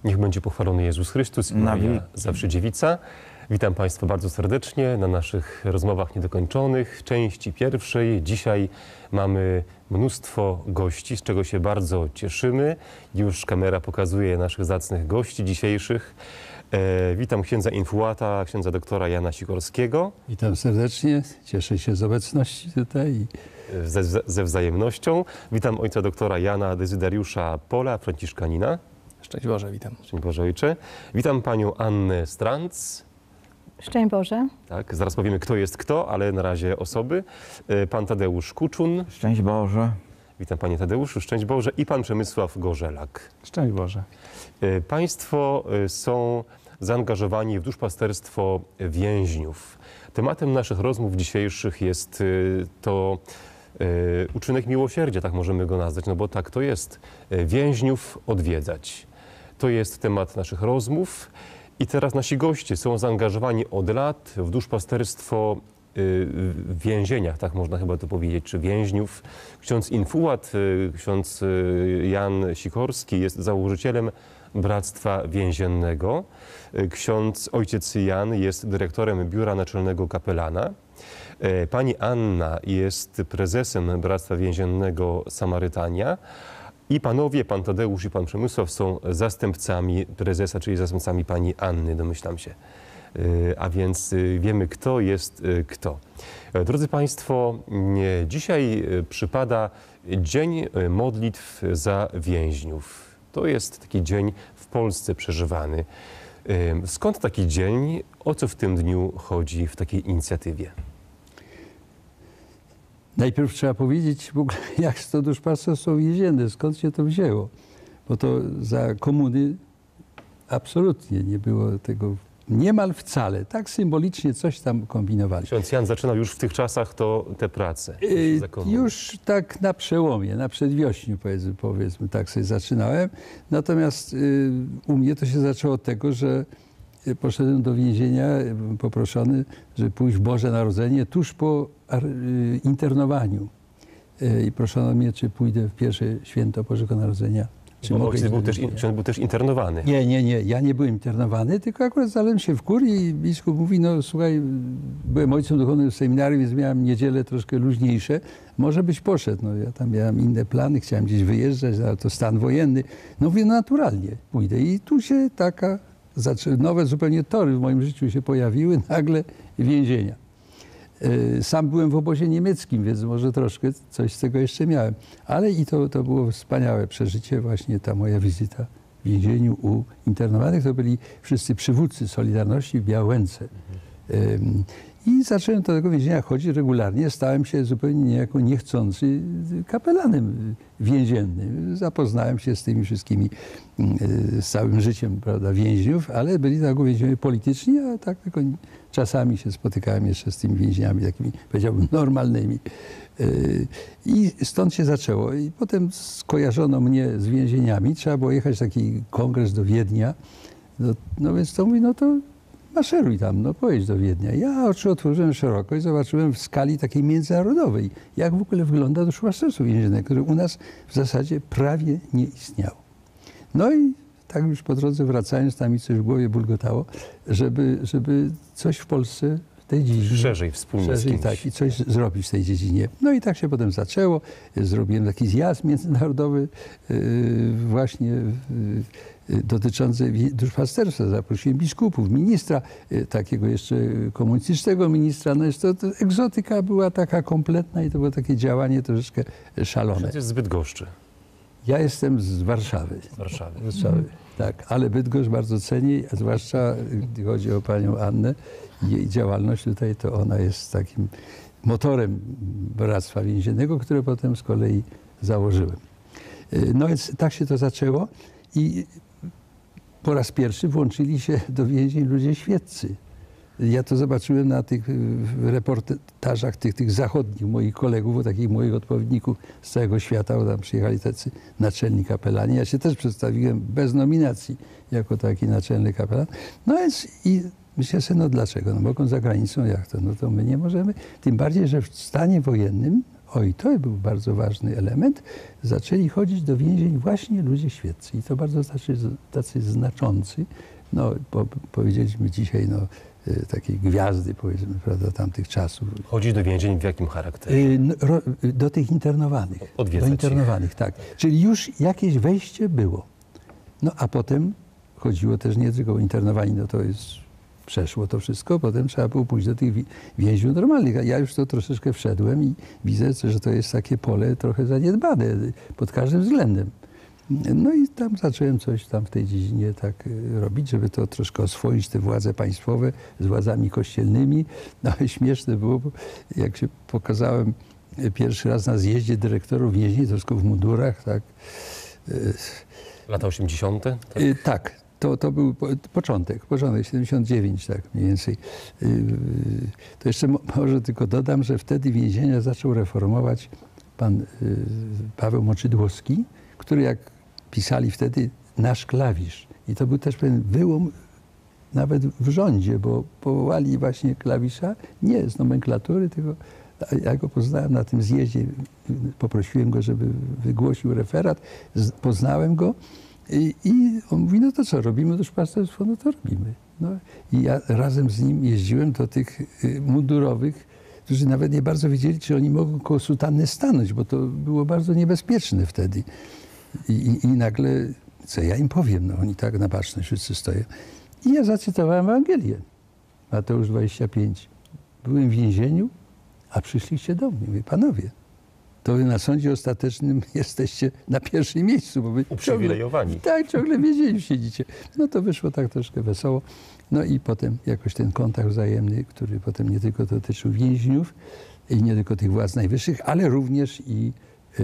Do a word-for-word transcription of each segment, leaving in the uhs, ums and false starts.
Niech będzie pochwalony Jezus Chrystus i Maria zawsze dziewica. Witam Państwa bardzo serdecznie na naszych rozmowach niedokończonych, części pierwszej. Dzisiaj mamy mnóstwo gości, z czego się bardzo cieszymy. Już kamera pokazuje naszych zacnych gości dzisiejszych. E, witam księdza infułata, księdza doktora Jana Sikorskiego. Witam serdecznie, cieszę się z obecności tutaj. Ze, ze wzajemnością. Witam ojca doktora Jana Dezyderiusza Pola, franciszkanina. Szczęść Boże, witam. Szczęść Boże, ojcze. Witam panią Annę Stranc. Szczęść Boże. Tak, zaraz powiemy, kto jest kto, ale na razie osoby. Pan Tadeusz Kuczun. Szczęść Boże. Witam panie Tadeuszu, szczęść Boże. I pan Przemysław Gorzelak. Szczęść Boże. Państwo są zaangażowani w duszpasterstwo więźniów. Tematem naszych rozmów dzisiejszych jest to uczynek miłosierdzia, tak możemy go nazwać, no bo tak to jest. Więźniów odwiedzać. To jest temat naszych rozmów. I teraz nasi goście są zaangażowani od lat w duszpasterstwo w więzieniach, tak można chyba to powiedzieć, czy więźniów. Ksiądz infułat, ksiądz Jan Sikorski jest założycielem Bractwa Więziennego. Ksiądz ojciec Jan jest dyrektorem Biura Naczelnego Kapelana. Pani Anna jest prezesem Bractwa Więziennego Samarytania. I panowie, pan Tadeusz i pan Przemysław są zastępcami prezesa, czyli zastępcami pani Anny, domyślam się. A więc wiemy, kto jest kto. Drodzy państwo, dzisiaj przypada Dzień Modlitw za Więźniów. To jest taki dzień w Polsce przeżywany. Skąd taki dzień? O co w tym dniu chodzi w takiej inicjatywie? Najpierw trzeba powiedzieć w ogóle, jak to duszpasterstwo więzienne, skąd się to wzięło. Bo to za komuny absolutnie nie było tego, niemal wcale. Tak symbolicznie coś tam kombinowali. Ksiądz Jan zaczynał już w tych czasach to te prace. Yy, już tak na przełomie, na przedwiośniu powiedzmy, powiedzmy tak sobie zaczynałem. Natomiast yy, u mnie to się zaczęło od tego, że poszedłem do więzienia, poproszony, żeby pójść w Boże Narodzenie tuż po internowaniu. I proszono mnie, czy pójdę w pierwsze święto Bożego Narodzenia. Czy Bo ojciec był też, był też internowany. Nie, nie, nie. Ja nie byłem internowany, tylko akurat znalazłem się w kurii i biskup mówi, no słuchaj, byłem ojcem duchownym w seminarium, więc miałem niedzielę troszkę luźniejsze. Może byś poszedł. No ja tam miałem inne plany, chciałem gdzieś wyjeżdżać, ale to stan wojenny. No mówię, no naturalnie pójdę. I tu się taka nowe zupełnie tory w moim życiu się pojawiły, nagle więzienia. Sam byłem w obozie niemieckim, więc może troszkę coś z tego jeszcze miałem. Ale i to, to było wspaniałe przeżycie, właśnie ta moja wizyta w więzieniu u internowanych. To byli wszyscy przywódcy Solidarności w Białęce. Mhm. I zacząłem do tego więzienia chodzić regularnie. Stałem się zupełnie niejako niechcący kapelanem więziennym. Zapoznałem się z tymi wszystkimi, z całym życiem, prawda, więźniów, ale byli tak więźniowie polityczni, a tak tylko czasami się spotykałem jeszcze z tymi więźniami takimi, powiedziałbym, normalnymi. I stąd się zaczęło. I potem skojarzono mnie z więzieniami. Trzeba było jechać taki kongres do Wiednia. No, no więc to mówi, no to maszeruj tam, no pojedź do Wiednia. Ja oczy otworzyłem szeroko i zobaczyłem w skali takiej międzynarodowej, jak w ogóle wygląda duszpasterstwo więzienne, które u nas w zasadzie prawie nie istniało. No i tak już po drodze wracając, tam mi coś w głowie bulgotało, żeby, żeby coś w Polsce w tej dziedzinie... Szerzej, wspólnie szerzej, z kimś. tak, i coś zrobić w tej dziedzinie. No i tak się potem zaczęło. Zrobiłem taki zjazd międzynarodowy yy, właśnie yy, dotyczący duszpasterstwa. Zaprosiłem biskupów, ministra, yy, takiego jeszcze komunistycznego ministra. No jest to, to egzotyka była taka kompletna i to było takie działanie troszeczkę szalone. To jest z Bydgoszczy. Ja jestem z Warszawy. Z Warszawy. Z Warszawy, tak. Ale Bydgoszcz bardzo ceni, a zwłaszcza gdy chodzi o panią Annę. Jej działalność tutaj, to ona jest takim motorem Bractwa Więziennego, które potem z kolei założyłem. No więc tak się to zaczęło i po raz pierwszy włączyli się do więzień ludzie świeccy. Ja to zobaczyłem na tych reportażach tych, tych zachodnich moich kolegów, takich moich odpowiedników z całego świata, bo tam przyjechali tacy naczelni kapelani. Ja się też przedstawiłem bez nominacji jako taki naczelny kapelan. No więc i myślę sobie, no dlaczego? No mogą za granicą, jak to? No to my nie możemy. Tym bardziej, że w stanie wojennym oj, to był bardzo ważny element, zaczęli chodzić do więzień właśnie ludzie świeccy. I to bardzo tacy, tacy znaczący. No, po, powiedzieliśmy dzisiaj, no, takiej gwiazdy, powiedzmy, prawda, tamtych czasów. Chodzi do więzień w jakim charakterze? Y, no, ro, do tych internowanych. Odwiedzać Do internowanych, tak. Czyli już jakieś wejście było. No a potem chodziło też nie tylko o internowanie, no to jest, przeszło to wszystko, potem trzeba było pójść do tych więźniów normalnych. A ja już to troszeczkę wszedłem i widzę, że to jest takie pole trochę zaniedbane pod każdym względem. No i tam zacząłem coś tam w tej dziedzinie tak robić, żeby to troszkę oswoić te władze państwowe z władzami kościelnymi. No ale śmieszne było, bo jak się pokazałem pierwszy raz na zjeździe dyrektorów więzień, to wszystko w mundurach, tak. Lata osiemdziesiąte? Tak. Tak, to, to był początek, początek, siedemdziesiąt dziewięć, tak mniej więcej. To jeszcze może tylko dodam, że wtedy więzienia zaczął reformować pan Paweł Moczydłowski, który, jak pisali wtedy, nasz klawisz. I to był też pewien wyłom nawet w rządzie, bo powołali właśnie klawisza nie z nomenklatury, tylko ja go poznałem na tym zjeździe, poprosiłem go, żeby wygłosił referat, poznałem go i, i on mówi, no to co, robimy duszpasterstwo? No to robimy. No, i ja razem z nim jeździłem do tych mundurowych, którzy nawet nie bardzo wiedzieli, czy oni mogą koło sutanny stanąć, bo to było bardzo niebezpieczne wtedy. I, i, i nagle, co ja im powiem, no oni tak na baczność wszyscy stoją. I ja zacytowałem Ewangelię, Mateusz dwadzieścia pięć. Byłem w więzieniu, a przyszliście do mnie. Mówię, panowie, to wy na sądzie ostatecznym jesteście na pierwszym miejscu, bo wy uprzywilejowani. Ciągle, tak, ciągle w więzieniu siedzicie. No to wyszło tak troszkę wesoło. No i potem jakoś ten kontakt wzajemny, który potem nie tylko dotyczył więźniów i nie tylko tych władz najwyższych, ale również i y,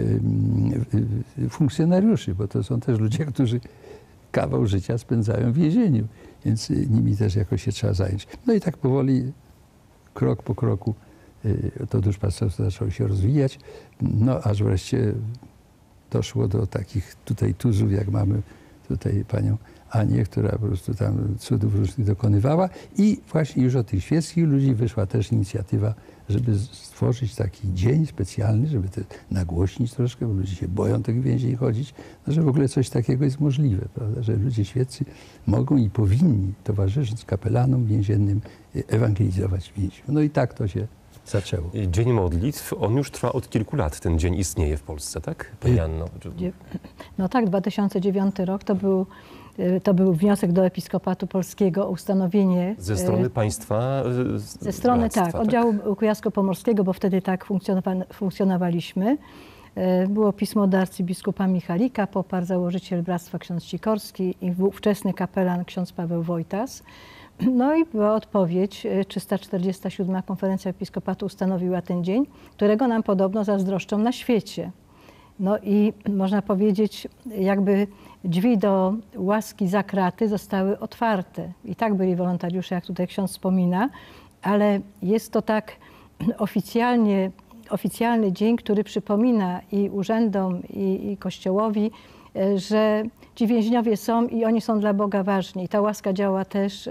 y, funkcjonariuszy, bo to są też ludzie, którzy kawał życia spędzają w więzieniu, więc nimi też jakoś się trzeba zająć. No i tak powoli, krok po kroku to duszpasterstwo zaczęło się rozwijać, no aż wreszcie doszło do takich tutaj tuzów, jak mamy tutaj panią Anię, która po prostu tam cudów różnych dokonywała i właśnie już od tych świeckich ludzi wyszła też inicjatywa, żeby stworzyć taki dzień specjalny, żeby to nagłośnić troszkę, bo ludzie się boją tych więzień chodzić, no, że w ogóle coś takiego jest możliwe, prawda? Że ludzie świeccy mogą i powinni towarzyszyć kapelanom więziennym, ewangelizować więźniów. No i tak to się zaczęło. Dzień modlitw, on już trwa od kilku lat. Ten dzień istnieje w Polsce, tak? Pani Anno? No tak, dwa tysiące dziewiąty rok to był, to był wniosek do Episkopatu Polskiego o ustanowienie... Ze strony państwa? Ze strony, bractwa, tak, oddziału tak? Kujawsko-Pomorskiego, bo wtedy tak funkcjonowaliśmy. Było pismo do arcybiskupa Michalika, poparł założyciel Bractwa ksiądz Sikorski i ówczesny kapelan ksiądz Paweł Wojtas. No i była odpowiedź, trzysta czterdziesta siódma konferencja episkopatu ustanowiła ten dzień, którego nam podobno zazdroszczą na świecie. No i można powiedzieć, jakby drzwi do łaski za kraty zostały otwarte. I tak byli wolontariusze, jak tutaj ksiądz wspomina, ale jest to tak oficjalnie, oficjalny dzień, który przypomina i urzędom, i, i Kościołowi, że ci więźniowie są i oni są dla Boga ważni. I ta łaska działa też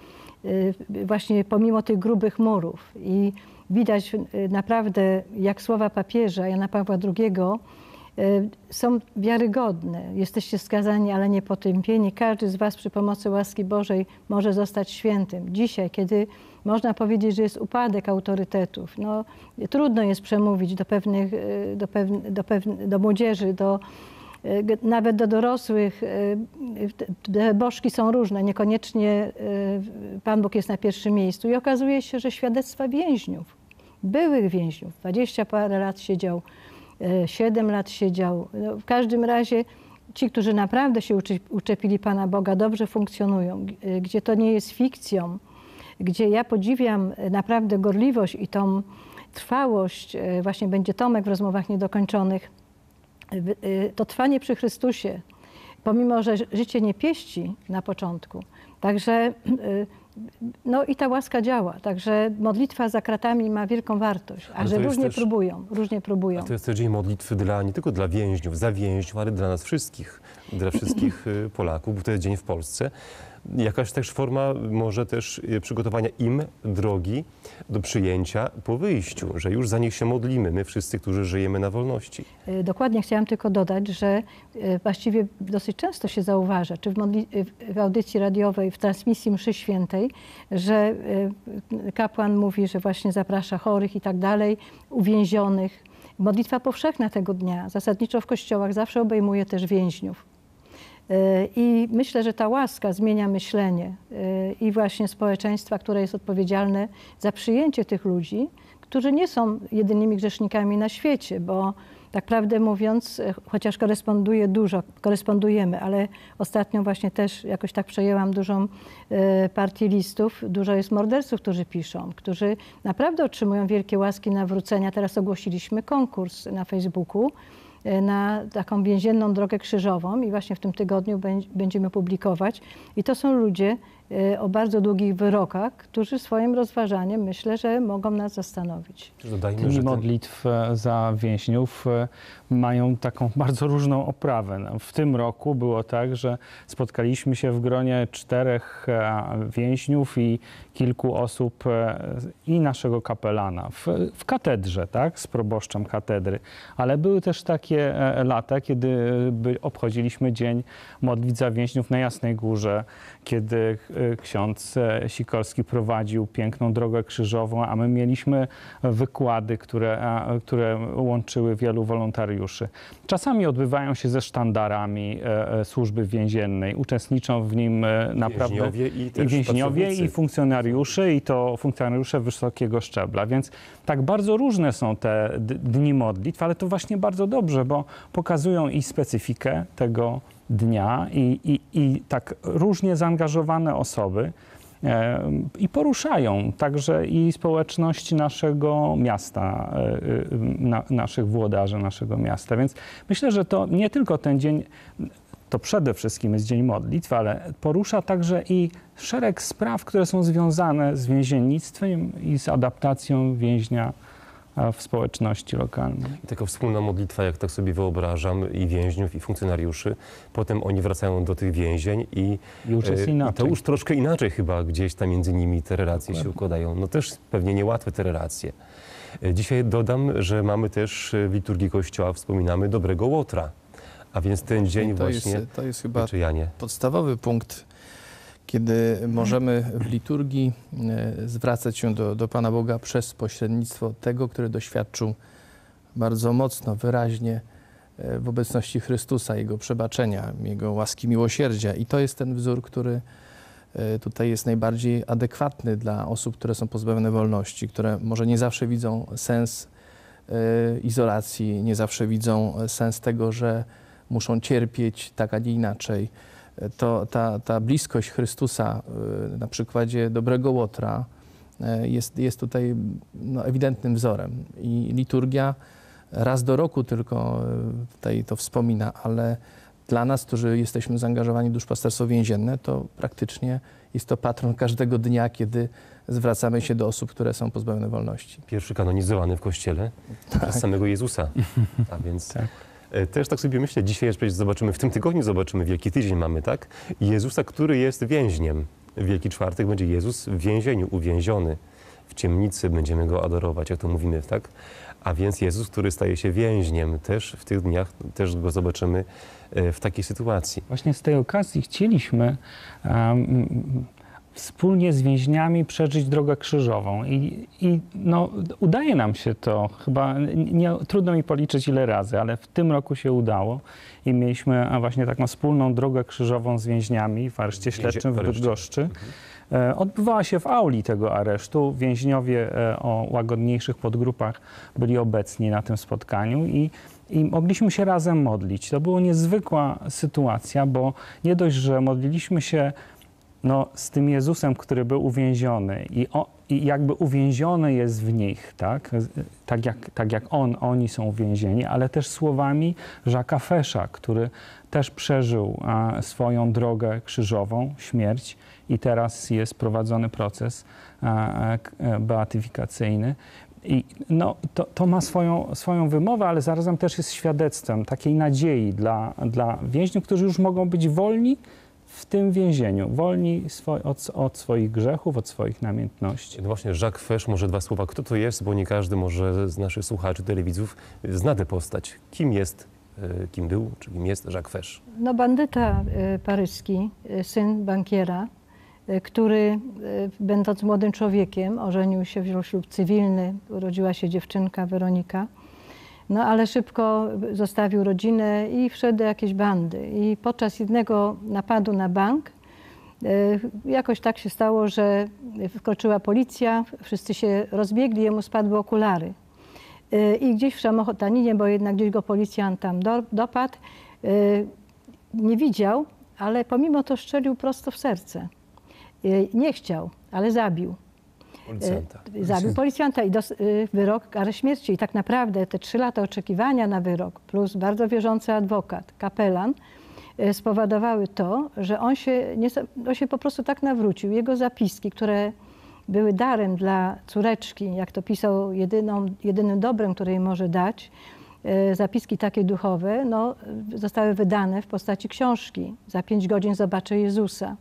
właśnie pomimo tych grubych murów. I widać naprawdę, jak słowa papieża Jana Pawła drugiego są wiarygodne. Jesteście skazani, ale nie potępieni. Każdy z was przy pomocy łaski Bożej może zostać świętym. Dzisiaj, kiedy można powiedzieć, że jest upadek autorytetów, no, trudno jest przemówić do pewnych, do, pewne, do, pewne, do młodzieży, do nawet do dorosłych. Te bożki są różne, niekoniecznie Pan Bóg jest na pierwszym miejscu. I okazuje się, że świadectwa więźniów, byłych więźniów, dwadzieścia parę lat siedział, siedem lat siedział. No, w każdym razie ci, którzy naprawdę się uczepili Pana Boga, dobrze funkcjonują, gdzie to nie jest fikcją, gdzie ja podziwiam naprawdę gorliwość i tą trwałość, właśnie będzie Tomek w rozmowach niedokończonych, to trwanie przy Chrystusie, pomimo że życie nie pieści na początku. Także no i ta łaska działa. Także modlitwa za kratami ma wielką wartość, a że różnie też, próbują, różnie próbują. A to jest też dzień modlitwy dla, nie tylko dla więźniów, za więźniów, ale dla nas wszystkich, dla wszystkich Polaków, bo to jest dzień w Polsce. jakaś też forma może też przygotowania im drogi do przyjęcia po wyjściu, że już za nich się modlimy, my wszyscy, którzy żyjemy na wolności. Dokładnie chciałam tylko dodać, że właściwie dosyć często się zauważa, czy w, modli- w audycji radiowej, w transmisji mszy świętej, że kapłan mówi, że właśnie zaprasza chorych i tak dalej, uwięzionych. Modlitwa powszechna tego dnia, zasadniczo w kościołach, zawsze obejmuje też więźniów. I myślę, że ta łaska zmienia myślenie i właśnie społeczeństwa, które jest odpowiedzialne za przyjęcie tych ludzi, którzy nie są jedynymi grzesznikami na świecie, bo tak prawdę mówiąc, chociaż koresponduje dużo, korespondujemy, ale ostatnio właśnie też jakoś tak przejęłam dużą partię listów. Dużo jest morderców, którzy piszą, którzy naprawdę otrzymują wielkie łaski nawrócenia. Teraz ogłosiliśmy konkurs na Facebooku na taką więzienną drogę krzyżową i właśnie w tym tygodniu będziemy publikować. I to są ludzie o bardzo długich wyrokach, którzy swoim rozważaniem, myślę, że mogą nas zastanowić. Dodajmy, Dni że ten... modlitw za więźniów mają taką bardzo różną oprawę. W tym roku było tak, że spotkaliśmy się w gronie czterech więźniów i kilku osób i naszego kapelana w, w katedrze, tak, z proboszczem katedry. Ale były też takie lata, kiedy obchodziliśmy Dzień Modlitw za Więźniów na Jasnej Górze, kiedy ksiądz Sikorski prowadził piękną drogę krzyżową, a my mieliśmy wykłady, które, które łączyły wielu wolontariuszy. Czasami odbywają się ze sztandarami służby więziennej. Uczestniczą w nim naprawdę więźniowie i, też i więźniowie, pracownicy. i funkcjonariusze, i to funkcjonariusze wysokiego szczebla. Więc tak bardzo różne są te dni modlitw, ale to właśnie bardzo dobrze, bo pokazują i specyfikę tego dnia i, i, i tak różnie zaangażowane osoby e, i poruszają także i społeczność naszego miasta, e, na, naszych włodarzy naszego miasta. Więc myślę, że to nie tylko ten dzień, to przede wszystkim jest Dzień Modlitw, ale porusza także i szereg spraw, które są związane z więziennictwem i z adaptacją więźnia w społeczności lokalnej. I taka wspólna modlitwa, jak tak sobie wyobrażam, i więźniów, i funkcjonariuszy. Potem oni wracają do tych więzień i, Już jest e, i inaczej. to już troszkę inaczej chyba gdzieś tam między nimi te relacje się układają. No też pewnie niełatwe te relacje. E, Dzisiaj dodam, że mamy też w liturgii Kościoła, wspominamy Dobrego Łotra. A więc ten dzień to właśnie... Jest, to jest chyba Czy Janie? podstawowy punkt, kiedy możemy w liturgii e, zwracać się do, do Pana Boga przez pośrednictwo tego, który doświadczył bardzo mocno, wyraźnie e, w obecności Chrystusa, Jego przebaczenia, Jego łaski miłosierdzia. I to jest ten wzór, który e, tutaj jest najbardziej adekwatny dla osób, które są pozbawione wolności, które może nie zawsze widzą sens e, izolacji, nie zawsze widzą sens tego, że muszą cierpieć tak, a nie inaczej. To ta, ta bliskość Chrystusa na przykładzie Dobrego Łotra jest, jest tutaj no, ewidentnym wzorem. I liturgia raz do roku tylko tutaj to wspomina, ale dla nas, którzy jesteśmy zaangażowani w duszpasterstwo więzienne, to praktycznie jest to patron każdego dnia, kiedy zwracamy się do osób, które są pozbawione wolności. Pierwszy kanonizowany w Kościele Tak. przez samego Jezusa. A więc... Tak. Też tak sobie myślę, dzisiaj przecież zobaczymy, w tym tygodniu zobaczymy, Wielki Tydzień mamy, tak? Jezusa, który jest więźniem. Wielki Czwartek będzie Jezus w więzieniu, uwięziony. W ciemnicy będziemy Go adorować, jak to mówimy, tak? A więc Jezus, który staje się więźniem, też w tych dniach, też Go zobaczymy w takiej sytuacji. Właśnie z tej okazji chcieliśmy um, wspólnie z więźniami przeżyć drogę krzyżową i, i no, udaje nam się to, chyba nie, trudno mi policzyć ile razy, ale w tym roku się udało i mieliśmy właśnie taką wspólną drogę krzyżową z więźniami w areszcie śledczym w Bydgoszczy. Mhm. Odbywała się w auli tego aresztu. Więźniowie o łagodniejszych podgrupach byli obecni na tym spotkaniu i I mogliśmy się razem modlić. To była niezwykła sytuacja, bo nie dość, że modliliśmy się no, z tym Jezusem, który był uwięziony i, o, i jakby uwięziony jest w nich, tak? Tak, jak, tak jak on, oni są uwięzieni, ale też słowami Jacques'a Fecha, który też przeżył a, swoją drogę krzyżową, śmierć i teraz jest prowadzony proces a, a, beatyfikacyjny. I no, to, to ma swoją, swoją wymowę, ale zarazem też jest świadectwem takiej nadziei dla, dla więźniów, którzy już mogą być wolni w tym więzieniu, wolni swo od, od swoich grzechów, od swoich namiętności. No właśnie, Jacques Fesch, może dwa słowa. Kto to jest? Bo nie każdy może z naszych słuchaczy, telewidzów zna tę postać. Kim jest, kim był, czy kim jest Jacques Fesch? No bandyta paryski, syn bankiera, który będąc młodym człowiekiem ożenił się, wziął ślub cywilny, urodziła się dziewczynka Weronika. No ale szybko zostawił rodzinę i wszedł do jakiejś bandy. I podczas jednego napadu na bank jakoś tak się stało, że wkroczyła policja, wszyscy się rozbiegli, jemu spadły okulary. I gdzieś w szamotaninie, bo jednak gdzieś go policjant tam do, dopadł, nie widział, ale pomimo to strzelił prosto w serce. Nie chciał, ale zabił. Policjanta. Zabił policjanta i dos, wyrok karę śmierci. I tak naprawdę te trzy lata oczekiwania na wyrok plus bardzo wierzący adwokat, kapelan spowodowały to, że on się, nie, on się po prostu tak nawrócił. Jego zapiski, które były darem dla córeczki, jak to pisał, jedyną, jedynym dobrem, które jej może dać, zapiski takie duchowe, no, zostały wydane w postaci książki. Za pięć godzin zobaczę Jezusa.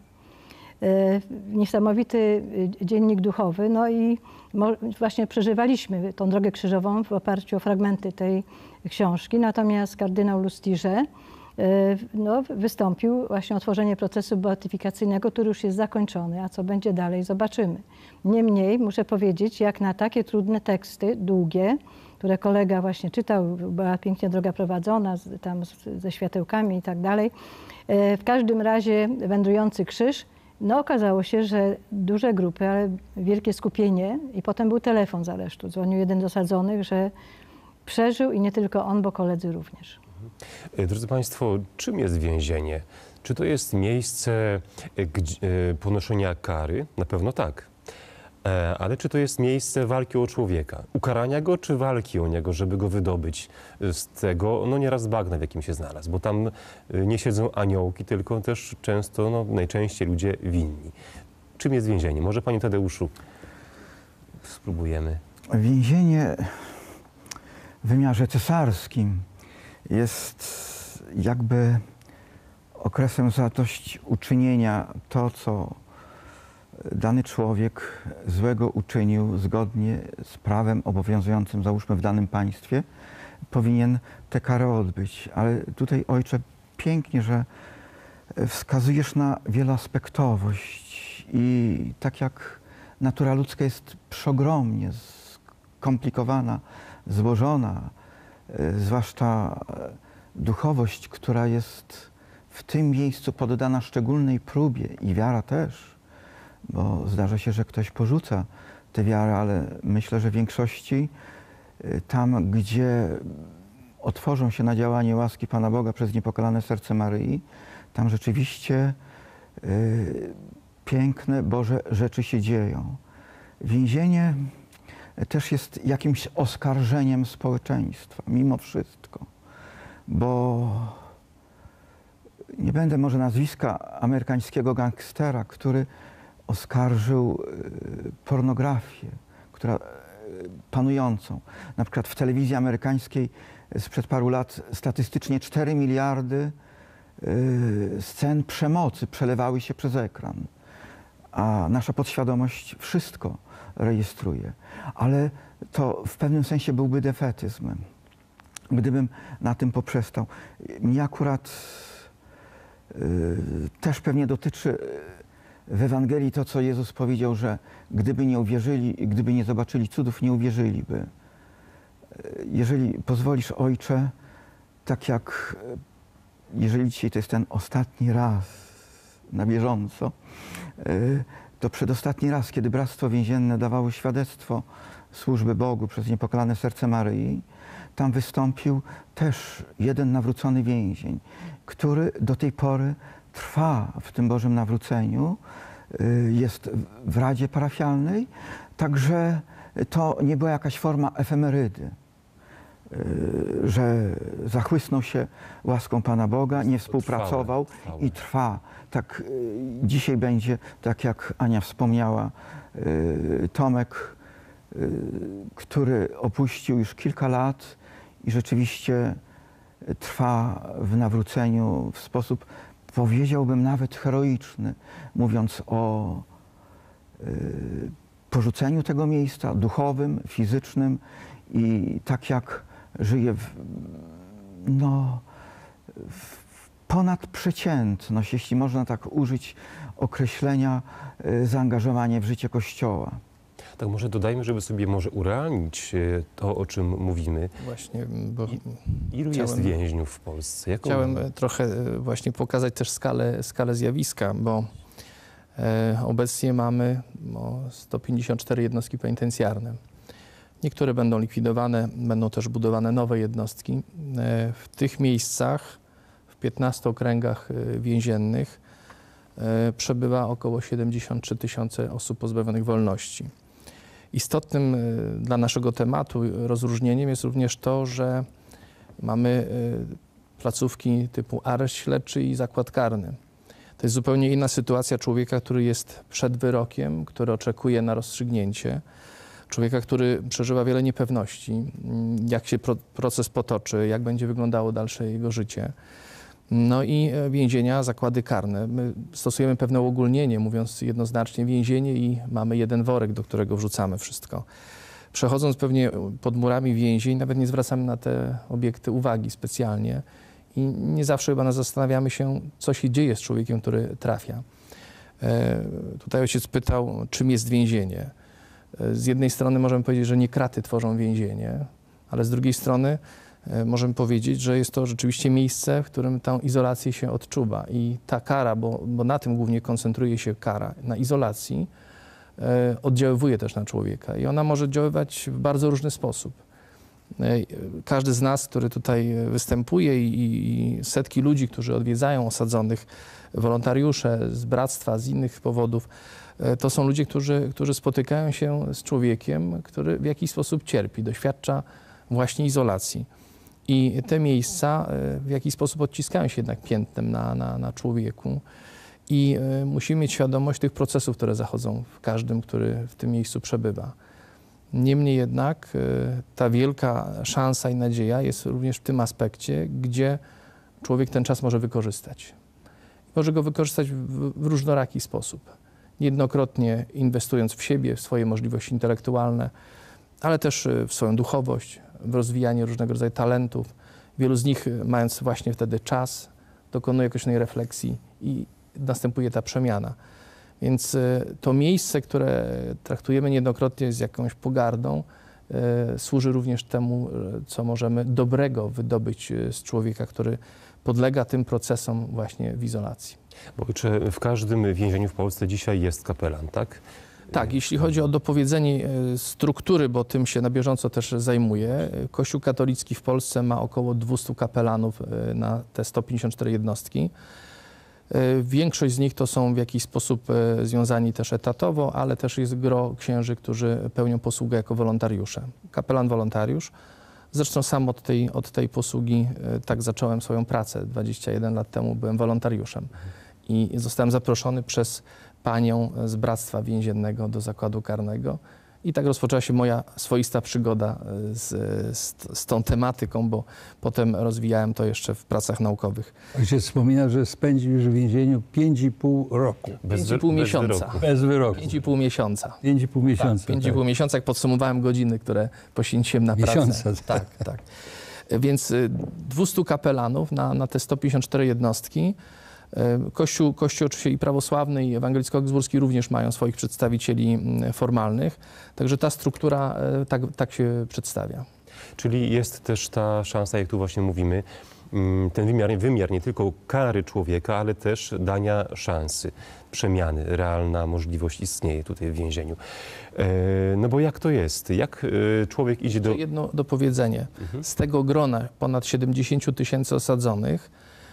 Niesamowity dziennik duchowy, no i właśnie przeżywaliśmy tą drogę krzyżową w oparciu o fragmenty tej książki. Natomiast kardynał Lustiger no, wystąpił właśnie o otworzenie procesu beatyfikacyjnego, który już jest zakończony, a co będzie dalej, zobaczymy. Niemniej muszę powiedzieć, jak na takie trudne teksty, długie, które kolega właśnie czytał, była pięknie droga prowadzona, tam ze światełkami i tak dalej. W każdym razie wędrujący krzyż, no okazało się, że duże grupy, ale wielkie skupienie i potem był telefon z aresztu. Dzwonił jeden z osadzonych, że przeżył i nie tylko on, bo koledzy również. Drodzy Państwo, czym jest więzienie? Czy to jest miejsce ponoszenia kary? Na pewno tak. Ale czy to jest miejsce walki o człowieka? Ukarania go, czy walki o niego, żeby go wydobyć z tego, no nieraz bagna, w jakim się znalazł? Bo tam nie siedzą aniołki, tylko też często, no najczęściej ludzie winni. Czym jest więzienie? Może Panie Tadeuszu spróbujemy. Więzienie w wymiarze cesarskim jest jakby okresem zadośćuczynienia to, co dany człowiek złego uczynił zgodnie z prawem obowiązującym, załóżmy w danym państwie, powinien tę karę odbyć. Ale tutaj, ojcze, pięknie, że wskazujesz na wieloaspektowość i tak jak natura ludzka jest przeogromnie skomplikowana, złożona, zwłaszcza duchowość, która jest w tym miejscu poddana szczególnej próbie i wiara też, bo zdarza się, że ktoś porzuca tę wiarę, ale myślę, że w większości tam, gdzie otworzą się na działanie łaski Pana Boga przez niepokalane serce Maryi, tam rzeczywiście y, piękne Boże rzeczy się dzieją. Więzienie też jest jakimś oskarżeniem społeczeństwa, mimo wszystko, bo nie będę może nazwiska amerykańskiego gangstera, który oskarżył pornografię, która panującą. Na przykład w telewizji amerykańskiej sprzed paru lat statystycznie cztery miliardy scen przemocy przelewały się przez ekran. A nasza podświadomość wszystko rejestruje. Ale to w pewnym sensie byłby defetyzm, gdybym na tym poprzestał. Mnie akurat y, też pewnie dotyczy w Ewangelii to, co Jezus powiedział, że gdyby nie uwierzyli, gdyby nie zobaczyli cudów, nie uwierzyliby. Jeżeli pozwolisz, Ojcze, tak jak jeżeli dzisiaj to jest ten ostatni raz na bieżąco, to przedostatni raz, kiedy Bractwo Więzienne dawało świadectwo służby Bogu przez niepokalane serce Maryi, tam wystąpił też jeden nawrócony więzień, który do tej pory trwa w tym Bożym nawróceniu, jest w Radzie Parafialnej, także to nie była jakaś forma efemerydy, że zachłysnął się łaską Pana Boga, nie współpracował trwałe, trwałe. i trwa. Tak dzisiaj będzie, tak jak Ania wspomniała, Tomek, który opuścił już kilka lat i rzeczywiście trwa w nawróceniu w sposób powiedziałbym nawet heroiczny, mówiąc o y, porzuceniu tego miejsca duchowym, fizycznym i tak jak żyje w, no, w ponadprzeciętność, jeśli można tak użyć określenia, y, zaangażowanie w życie Kościoła. Tak może dodajmy, żeby sobie może urealnić e, to, o czym mówimy. Właśnie, bo I, ilu chciałem, jest więźniów w Polsce? Jaką... Chciałem trochę właśnie pokazać też skalę, skalę zjawiska, bo e, obecnie mamy o, sto pięćdziesiąt cztery jednostki penitencjarne. Niektóre będą likwidowane, będą też budowane nowe jednostki. E, w tych miejscach, w piętnastu okręgach e, więziennych e, przebywa około siedemdziesiąt trzy tysiące osób pozbawionych wolności. Istotnym dla naszego tematu rozróżnieniem jest również to, że mamy placówki typu areszt śledczy i zakład karny. To jest zupełnie inna sytuacja człowieka, który jest przed wyrokiem, który oczekuje na rozstrzygnięcie. Człowieka, który przeżywa wiele niepewności, jak się proces potoczy, jak będzie wyglądało dalsze jego życie. No i więzienia, zakłady karne. My stosujemy pewne uogólnienie, mówiąc jednoznacznie więzienie i mamy jeden worek, do którego wrzucamy wszystko. Przechodząc pewnie pod murami więzień, nawet nie zwracamy na te obiekty uwagi specjalnie i nie zawsze chyba zastanawiamy się, co się dzieje z człowiekiem, który trafia. E, tutaj ojciec pytał, czym jest więzienie. E, z jednej strony możemy powiedzieć, że nie kraty tworzą więzienie, ale z drugiej strony możemy powiedzieć, że jest to rzeczywiście miejsce, w którym tę izolację się odczuwa i ta kara, bo, bo na tym głównie koncentruje się kara, na izolacji, e, oddziaływuje też na człowieka i ona może oddziaływać w bardzo różny sposób. E, każdy z nas, który tutaj występuje i, i setki ludzi, którzy odwiedzają osadzonych, wolontariusze z bractwa, z innych powodów, e, to są ludzie, którzy, którzy spotykają się z człowiekiem, który w jakiś sposób cierpi, doświadcza właśnie izolacji. I te miejsca w jakiś sposób odciskają się jednak piętnem na, na, na człowieku i musimy mieć świadomość tych procesów, które zachodzą w każdym, który w tym miejscu przebywa. Niemniej jednak ta wielka szansa i nadzieja jest również w tym aspekcie, gdzie człowiek ten czas może wykorzystać. Może go wykorzystać w, w różnoraki sposób. Niejednokrotnie inwestując w siebie, w swoje możliwości intelektualne, ale też w swoją duchowość, w rozwijanie różnego rodzaju talentów. Wielu z nich, mając właśnie wtedy czas, dokonuje określonej refleksji i następuje ta przemiana. Więc to miejsce, które traktujemy niejednokrotnie z jakąś pogardą, e, służy również temu, co możemy dobrego wydobyć z człowieka, który podlega tym procesom właśnie w izolacji. Bo ojcze, w każdym więzieniu w Polsce dzisiaj jest kapelan, tak? Tak, jeśli chodzi o dopowiedzenie struktury, bo tym się na bieżąco też zajmuję, Kościół katolicki w Polsce ma około dwieście kapelanów na te sto pięćdziesiąt cztery jednostki. Większość z nich to są w jakiś sposób związani też etatowo, ale też jest gro księży, którzy pełnią posługę jako wolontariusze. Kapelan wolontariusz. Zresztą sam od tej, od tej posługi tak zacząłem swoją pracę. dwadzieścia jeden lat temu byłem wolontariuszem i zostałem zaproszony przez panią z Bractwa Więziennego do zakładu karnego. I tak rozpoczęła się moja swoista przygoda z, z, z tą tematyką, bo potem rozwijałem to jeszcze w pracach naukowych. Ojciec wspomina, że spędził już w więzieniu pięć i pół roku. pięć i pół miesiąca. wyroku. Bez wyroku. pięć i pół miesiąca. pięć i pół miesiąca. Tak, pięć i pół miesiąca, jak podsumowałem godziny, które poświęciłem na pracę. Miesiąca. Tak, tak. Więc dwieście kapelanów na, na te sto pięćdziesiąt cztery jednostki. Kościół, Kościół oczywiście i prawosławny, i ewangelicko-augsburski również mają swoich przedstawicieli formalnych, także ta struktura tak, tak się przedstawia. Czyli jest też ta szansa, jak tu właśnie mówimy, ten wymiar, wymiar nie tylko kary człowieka, ale też dania szansy, przemiany, realna możliwość istnieje tutaj w więzieniu. No bo jak to jest? Jak człowiek idzie do... Jedno dopowiedzenie. Mhm. Z tego grona ponad siedemdziesiąt tysięcy osadzonych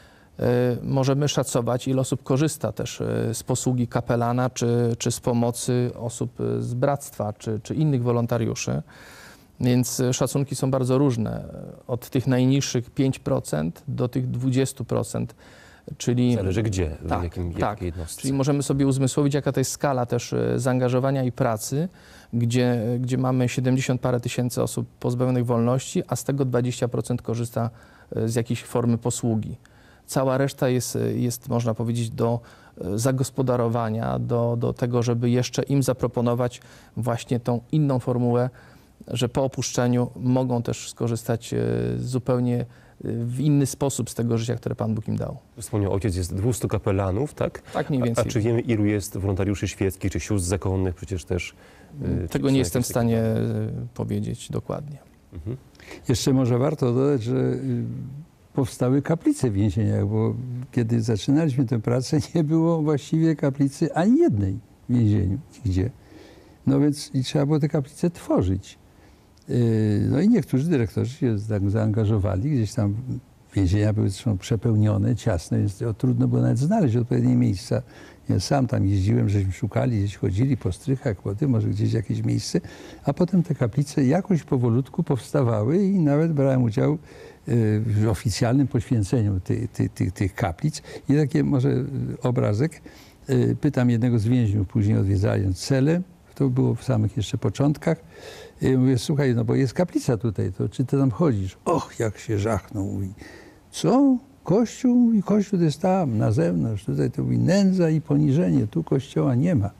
możemy szacować, ile osób korzysta też z posługi kapelana, czy, czy z pomocy osób z bractwa, czy, czy innych wolontariuszy. Więc szacunki są bardzo różne. Od tych najniższych pięć procent do tych dwadzieścia procent. Czyli, Zależy gdzie, tak, w jakim, tak. jakiej jednostce. Czyli możemy sobie uzmysłowić, jaka to jest skala też zaangażowania i pracy, gdzie, gdzie mamy siedemdziesiąt parę tysięcy osób pozbawionych wolności, a z tego dwadzieścia procent korzysta z jakiejś formy posługi. Cała reszta jest, jest można powiedzieć, do zagospodarowania, do, do tego, żeby jeszcze im zaproponować właśnie tą inną formułę, że po opuszczeniu mogą też skorzystać zupełnie w inny sposób z tego życia, które Pan Bóg im dał. Wspomniał ojciec, jest dwustu kapelanów, tak? Tak mniej więcej. A, a czy wiemy, ilu jest wolontariuszy świeckich, czy sióstr zakonnych? Przecież też... Yy, Tego nie jestem w stanie powiedzieć dokładnie. Mhm. Jeszcze może warto dodać, że powstały kaplice w więzieniach, bo kiedy zaczynaliśmy tę pracę, nie było właściwie kaplicy ani jednej w więzieniu, nigdzie. No więc i trzeba było te kaplice tworzyć. No i niektórzy dyrektorzy się tak zaangażowali, gdzieś tam więzienia były zresztą przepełnione, ciasne, więc trudno było nawet znaleźć odpowiednie miejsca. Ja sam tam jeździłem, żeśmy szukali, gdzieś chodzili po strychach, po tym, może gdzieś jakieś miejsce, a potem te kaplice jakoś powolutku powstawały i nawet brałem udział w oficjalnym poświęceniu ty, ty, ty, tych kaplic. I taki może obrazek. Pytam jednego z więźniów, później odwiedzając celę, to było w samych jeszcze początkach. I mówię, słuchaj, no bo jest kaplica tutaj, to czy ty tam chodzisz? Och, jak się żachnął. Mówi, co? Kościół? I kościół to jest tam, na zewnątrz. Tutaj to mówi nędza i poniżenie. Tu kościoła nie ma.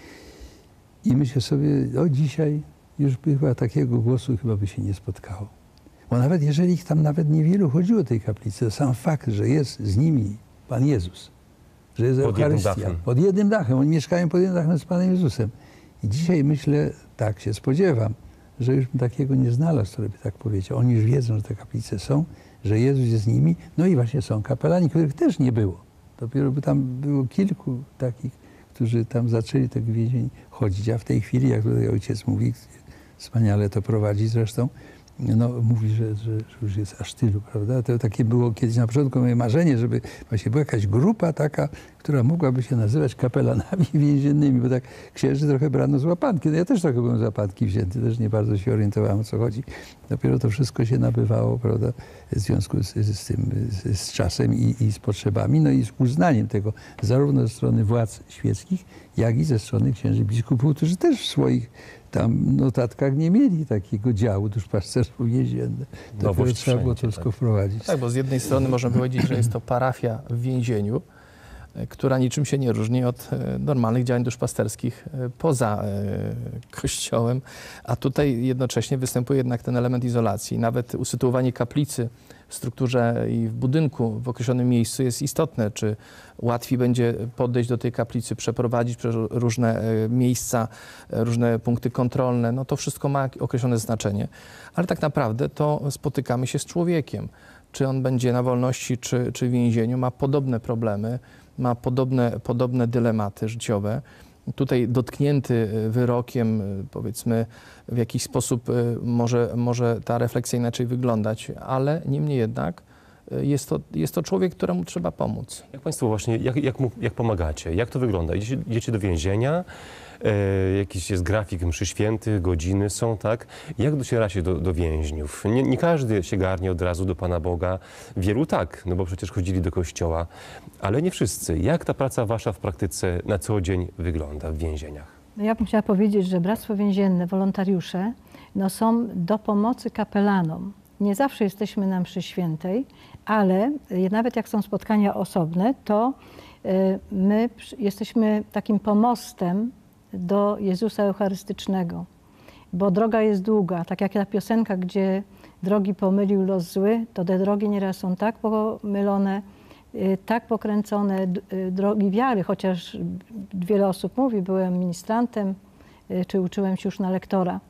I myślę sobie, o dzisiaj już by chyba takiego głosu chyba by się nie spotkało. Bo nawet jeżeli ich tam nawet niewielu chodziło do tej kaplicy, to sam fakt, że jest z nimi Pan Jezus, że jest pod Eucharystia, jednym dachem. pod jednym dachem, oni mieszkają pod jednym dachem z Panem Jezusem. I dzisiaj myślę, tak się spodziewam, że już bym takiego nie znalazł, który by tak powiedział. Oni już wiedzą, że te kaplice są, że Jezus jest z nimi, no i właśnie są kapelani, których też nie było. Dopiero by tam było kilku takich, którzy tam zaczęli tych więzień chodzić, a w tej chwili, jak tutaj ojciec mówi, wspaniale to prowadzi zresztą, no mówi, że, że, że już jest aż tylu, prawda? To takie było kiedyś na początku moje marzenie, żeby właśnie była jakaś grupa taka, która mogłaby się nazywać kapelanami więziennymi, bo tak księży trochę brano z łapanki. No ja też trochę byłem z łapanki wzięty, też nie bardzo się orientowałem, o co chodzi. Dopiero to wszystko się nabywało, prawda, w związku z, z tym, z, z czasem i, i z potrzebami, no i z uznaniem tego zarówno ze strony władz świeckich, jak i ze strony księży biskupów, którzy też w swoich tam notatkach nie mieli takiego działu duszpasterstwo więzienne. Dopiero trzeba było to wszystko tak. wprowadzić. Tak, bo z jednej strony można powiedzieć, że jest to parafia w więzieniu, która niczym się nie różni od normalnych działań duszpasterskich poza kościołem, a tutaj jednocześnie występuje jednak ten element izolacji. Nawet usytuowanie kaplicy w strukturze i w budynku w określonym miejscu jest istotne, czy łatwiej będzie podejść do tej kaplicy, przeprowadzić przez różne miejsca, różne punkty kontrolne, no to wszystko ma określone znaczenie. Ale tak naprawdę to spotykamy się z człowiekiem. Czy on będzie na wolności, czy, czy w więzieniu, ma podobne problemy, ma podobne, podobne dylematy życiowe. Tutaj dotknięty wyrokiem, powiedzmy, w jakiś sposób może, może ta refleksja inaczej wyglądać, ale niemniej jednak jest to, jest to człowiek, któremu trzeba pomóc. Jak Państwo właśnie, jak, jak, mu, jak pomagacie? Jak to wygląda? Idziecie, idziecie do więzienia, e, jakiś jest grafik mszy świętych, godziny są, tak? Jak docieracie do, do więźniów? Nie, nie każdy się garnie od razu do Pana Boga. Wielu tak, no bo przecież chodzili do kościoła, ale nie wszyscy. Jak ta praca wasza w praktyce na co dzień wygląda w więzieniach? Ja bym chciała powiedzieć, że Bractwo Więzienne, wolontariusze, no są do pomocy kapelanom. Nie zawsze jesteśmy na mszy świętej, ale nawet jak są spotkania osobne, to my jesteśmy takim pomostem do Jezusa Eucharystycznego, bo droga jest długa. Tak jak ta piosenka, gdzie drogi pomylił los zły, to te drogi nieraz są tak pomylone, tak pokręcone drogi wiary, chociaż wiele osób mówi, byłem ministrantem, czy uczyłem się już na lektora.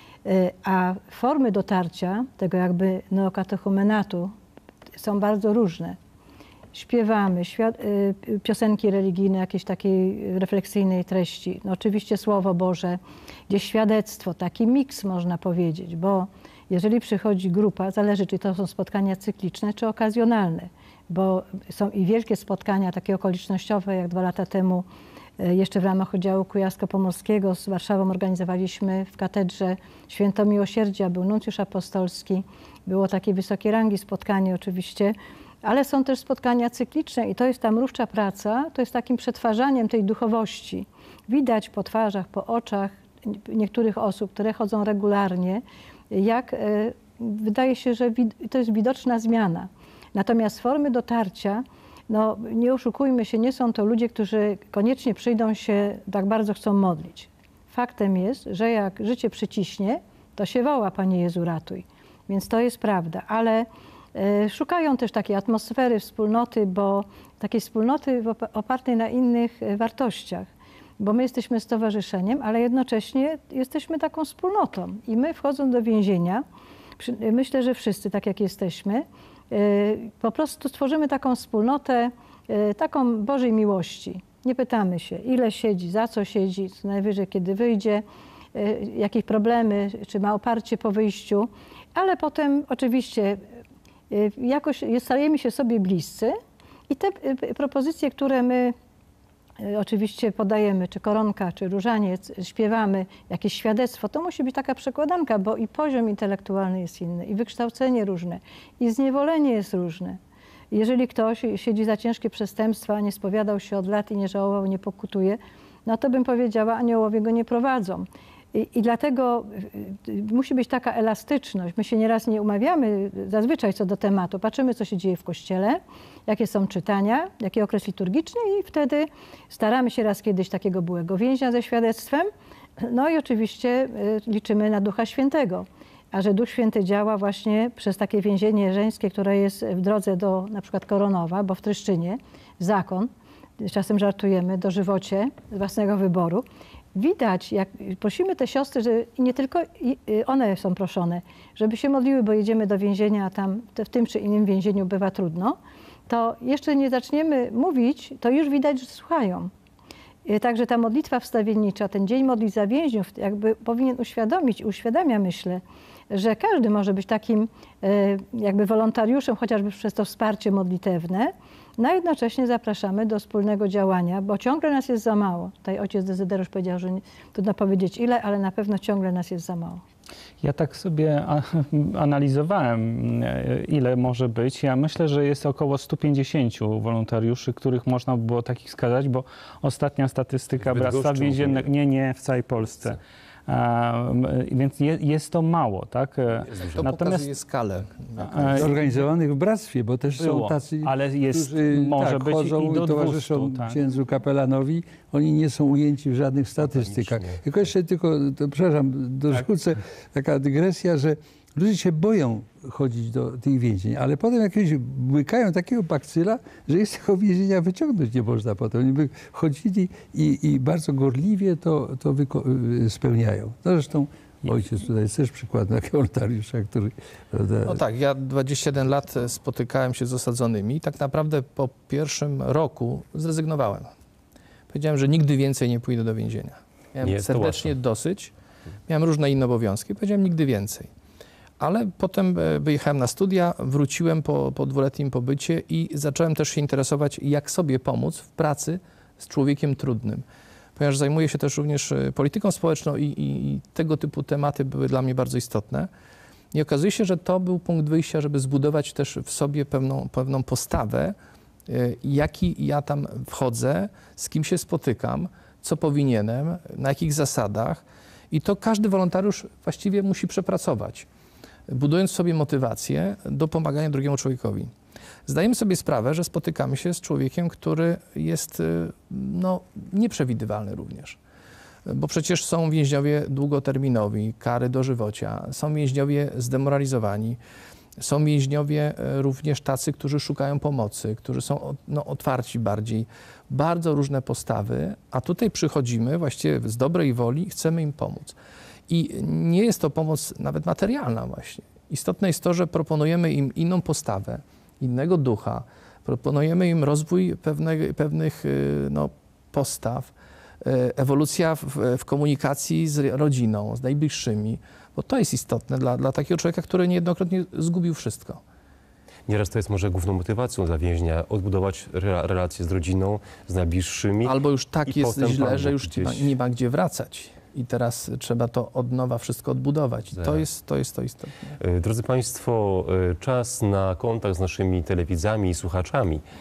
A formy dotarcia tego jakby neokatechumenatu są bardzo różne. Śpiewamy piosenki religijne, jakiejś takiej refleksyjnej treści. No oczywiście Słowo Boże, gdzieś świadectwo, taki miks można powiedzieć, bo jeżeli przychodzi grupa, zależy czy to są spotkania cykliczne, czy okazjonalne, bo są i wielkie spotkania takie okolicznościowe, jak dwa lata temu jeszcze w ramach oddziału kujawsko-pomorskiego z Warszawą organizowaliśmy w katedrze Święto Miłosierdzia, był nuncjusz apostolski, było takiej wysokiej rangi spotkanie oczywiście, ale są też spotkania cykliczne i to jest ta mrówcza praca, to jest takim przetwarzaniem tej duchowości. Widać po twarzach, po oczach niektórych osób, które chodzą regularnie, jak wydaje się, że to jest widoczna zmiana. Natomiast formy dotarcia, no nie oszukujmy się, nie są to ludzie, którzy koniecznie przyjdą się, tak bardzo chcą modlić. Faktem jest, że jak życie przyciśnie, to się woła, Panie Jezu, ratuj. Więc to jest prawda, ale y, szukają też takiej atmosfery, wspólnoty, bo takiej wspólnoty opartej na innych wartościach. Bo my jesteśmy stowarzyszeniem, ale jednocześnie jesteśmy taką wspólnotą. I my, wchodząc do więzienia, myślę, że wszyscy, tak jak jesteśmy, po prostu stworzymy taką wspólnotę, taką Bożej miłości. Nie pytamy się, ile siedzi, za co siedzi, co najwyżej kiedy wyjdzie, jakieś problemy, czy ma oparcie po wyjściu, ale potem oczywiście jakoś stajemy się sobie bliscy i te propozycje, które my oczywiście podajemy, czy koronka, czy różaniec, śpiewamy, jakieś świadectwo, to musi być taka przekładanka, bo i poziom intelektualny jest inny, i wykształcenie różne, i zniewolenie jest różne. Jeżeli ktoś siedzi za ciężkie przestępstwa, nie spowiadał się od lat i nie żałował, nie pokutuje, no to bym powiedziała, aniołowie go nie prowadzą. I, I dlatego musi być taka elastyczność. My się nieraz nie umawiamy zazwyczaj co do tematu. Patrzymy, co się dzieje w kościele, jakie są czytania, jaki okres liturgiczny i wtedy staramy się raz kiedyś takiego byłego więźnia ze świadectwem. No i oczywiście liczymy na Ducha Świętego. A że Duch Święty działa właśnie przez takie więzienie żeńskie, które jest w drodze do na przykład Koronowa, bo w Tryszczynie, zakon, czasem żartujemy, dożywocie z własnego wyboru. Widać, jak prosimy te siostry, że i nie tylko one są proszone, żeby się modliły, bo jedziemy do więzienia, a tam w tym czy innym więzieniu bywa trudno, to jeszcze nie zaczniemy mówić, to już widać, że słuchają. Także ta modlitwa wstawiennicza, ten Dzień Modlitw za Więźniów jakby powinien uświadomić, uświadamia, myślę, że każdy może być takim jakby wolontariuszem, chociażby przez to wsparcie modlitewne, no a jednocześnie zapraszamy do wspólnego działania, bo ciągle nas jest za mało. Tutaj ojciec Dezyderusz powiedział, że nie, trudno powiedzieć ile, ale na pewno ciągle nas jest za mało. Ja tak sobie analizowałem, ile może być. Ja myślę, że jest około stu pięćdziesięciu wolontariuszy, których można by było takich wskazać, bo ostatnia statystyka Bractwa Więziennego, nie, nie, w całej Polsce. A, więc je, jest to mało, tak? To Natomiast pokazuje skalę. Zorganizowanych w bractwie, bo też było, są tacy, ale jest, którzy może tak, być chodzą i do i towarzyszą tak. księdzu kapelanowi. Oni nie są ujęci w żadnych statystykach. Tylko jeszcze tylko, to, przepraszam, dorzucę, tak. taka dygresja, że ludzie się boją chodzić do tych więzień, ale potem jakieś łykają takiego bakcyla, że jest tego więzienia wyciągnąć nie można potem. Oni by chodzili i, i bardzo gorliwie to, to spełniają. No zresztą ojciec tutaj jest też przykładem takiego wolontariusza, który... No tak, ja dwadzieścia jeden lat spotykałem się z osadzonymi i tak naprawdę po pierwszym roku zrezygnowałem. Powiedziałem, że nigdy więcej nie pójdę do więzienia. Miałem nie serdecznie dosyć, miałem różne inne obowiązki. Powiedziałem nigdy więcej. Ale potem wyjechałem na studia, wróciłem po, po dwuletnim pobycie i zacząłem też się interesować, jak sobie pomóc w pracy z człowiekiem trudnym. Ponieważ zajmuję się też również polityką społeczną i, i, i tego typu tematy były dla mnie bardzo istotne. I okazuje się, że to był punkt wyjścia, żeby zbudować też w sobie pewną, pewną postawę, jaki ja tam wchodzę, z kim się spotykam, co powinienem, na jakich zasadach. I to każdy wolontariusz właściwie musi przepracować, budując sobie motywację do pomagania drugiemu człowiekowi. Zdajemy sobie sprawę, że spotykamy się z człowiekiem, który jest no, nieprzewidywalny również. Bo przecież są więźniowie długoterminowi, kary dożywocia, są więźniowie zdemoralizowani, są więźniowie również tacy, którzy szukają pomocy, którzy są no, otwarci bardziej, bardzo różne postawy, a tutaj przychodzimy właściwie z dobrej woli i chcemy im pomóc. I nie jest to pomoc nawet materialna właśnie. Istotne jest to, że proponujemy im inną postawę, innego ducha, proponujemy im rozwój pewne, pewnych no, postaw, ewolucja w, w komunikacji z rodziną, z najbliższymi, bo to jest istotne dla, dla takiego człowieka, który niejednokrotnie zgubił wszystko. Nieraz to jest może główną motywacją dla więźnia, odbudować re relacje z rodziną, z najbliższymi. Albo już tak jest źle, że już gdzieś... nie ma gdzie wracać. I teraz trzeba to od nowa wszystko odbudować. I to jest, to jest to istotne. Drodzy Państwo, czas na kontakt z naszymi telewidzami i słuchaczami.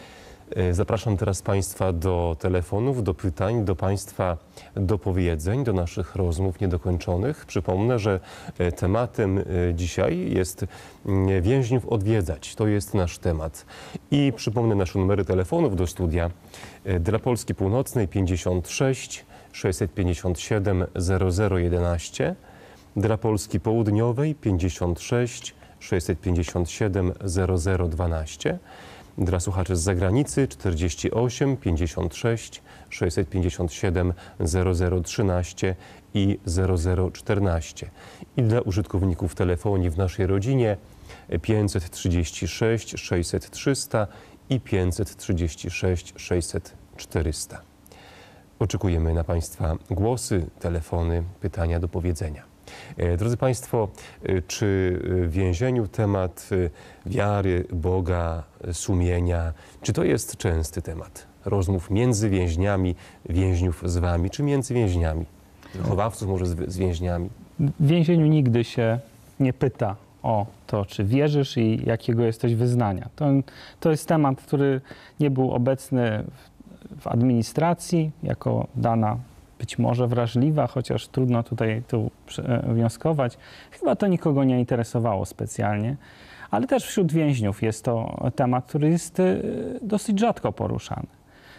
Zapraszam teraz Państwa do telefonów, do pytań, do Państwa dopowiedzeń, do naszych rozmów niedokończonych. Przypomnę, że tematem dzisiaj jest więźniów odwiedzać. To jest nasz temat. I przypomnę nasze numery telefonów do studia. Dla Polski Północnej pięćdziesiąt sześć sześćset pięćdziesiąt siedem zero zero jedenaście, dla Polski Południowej pięćdziesiąt sześć sześćset pięćdziesiąt siedem zero zero dwanaście, dla słuchaczy z zagranicy czterdzieści osiem pięćdziesiąt sześć sześćset pięćdziesiąt siedem zero zero trzynaście i zero zero czternaście. I dla użytkowników telefonii w naszej rodzinie pięćset trzydzieści sześć sześćset trzysta i pięćset trzydzieści sześć sześćset czterysta. Oczekujemy na Państwa głosy, telefony, pytania, dopowiedzenia. Drodzy Państwo, czy w więzieniu temat wiary, Boga, sumienia, czy to jest częsty temat rozmów między więźniami, więźniów z Wami, czy między więźniami, wychowawców może z, z więźniami? W więzieniu nigdy się nie pyta o to, czy wierzysz i jakiego jesteś wyznania. To, to jest temat, który nie był obecny w, w administracji jako dana być może wrażliwa, chociaż trudno tutaj tu wnioskować. Chyba to nikogo nie interesowało specjalnie, ale też wśród więźniów jest to temat, który jest dosyć rzadko poruszany.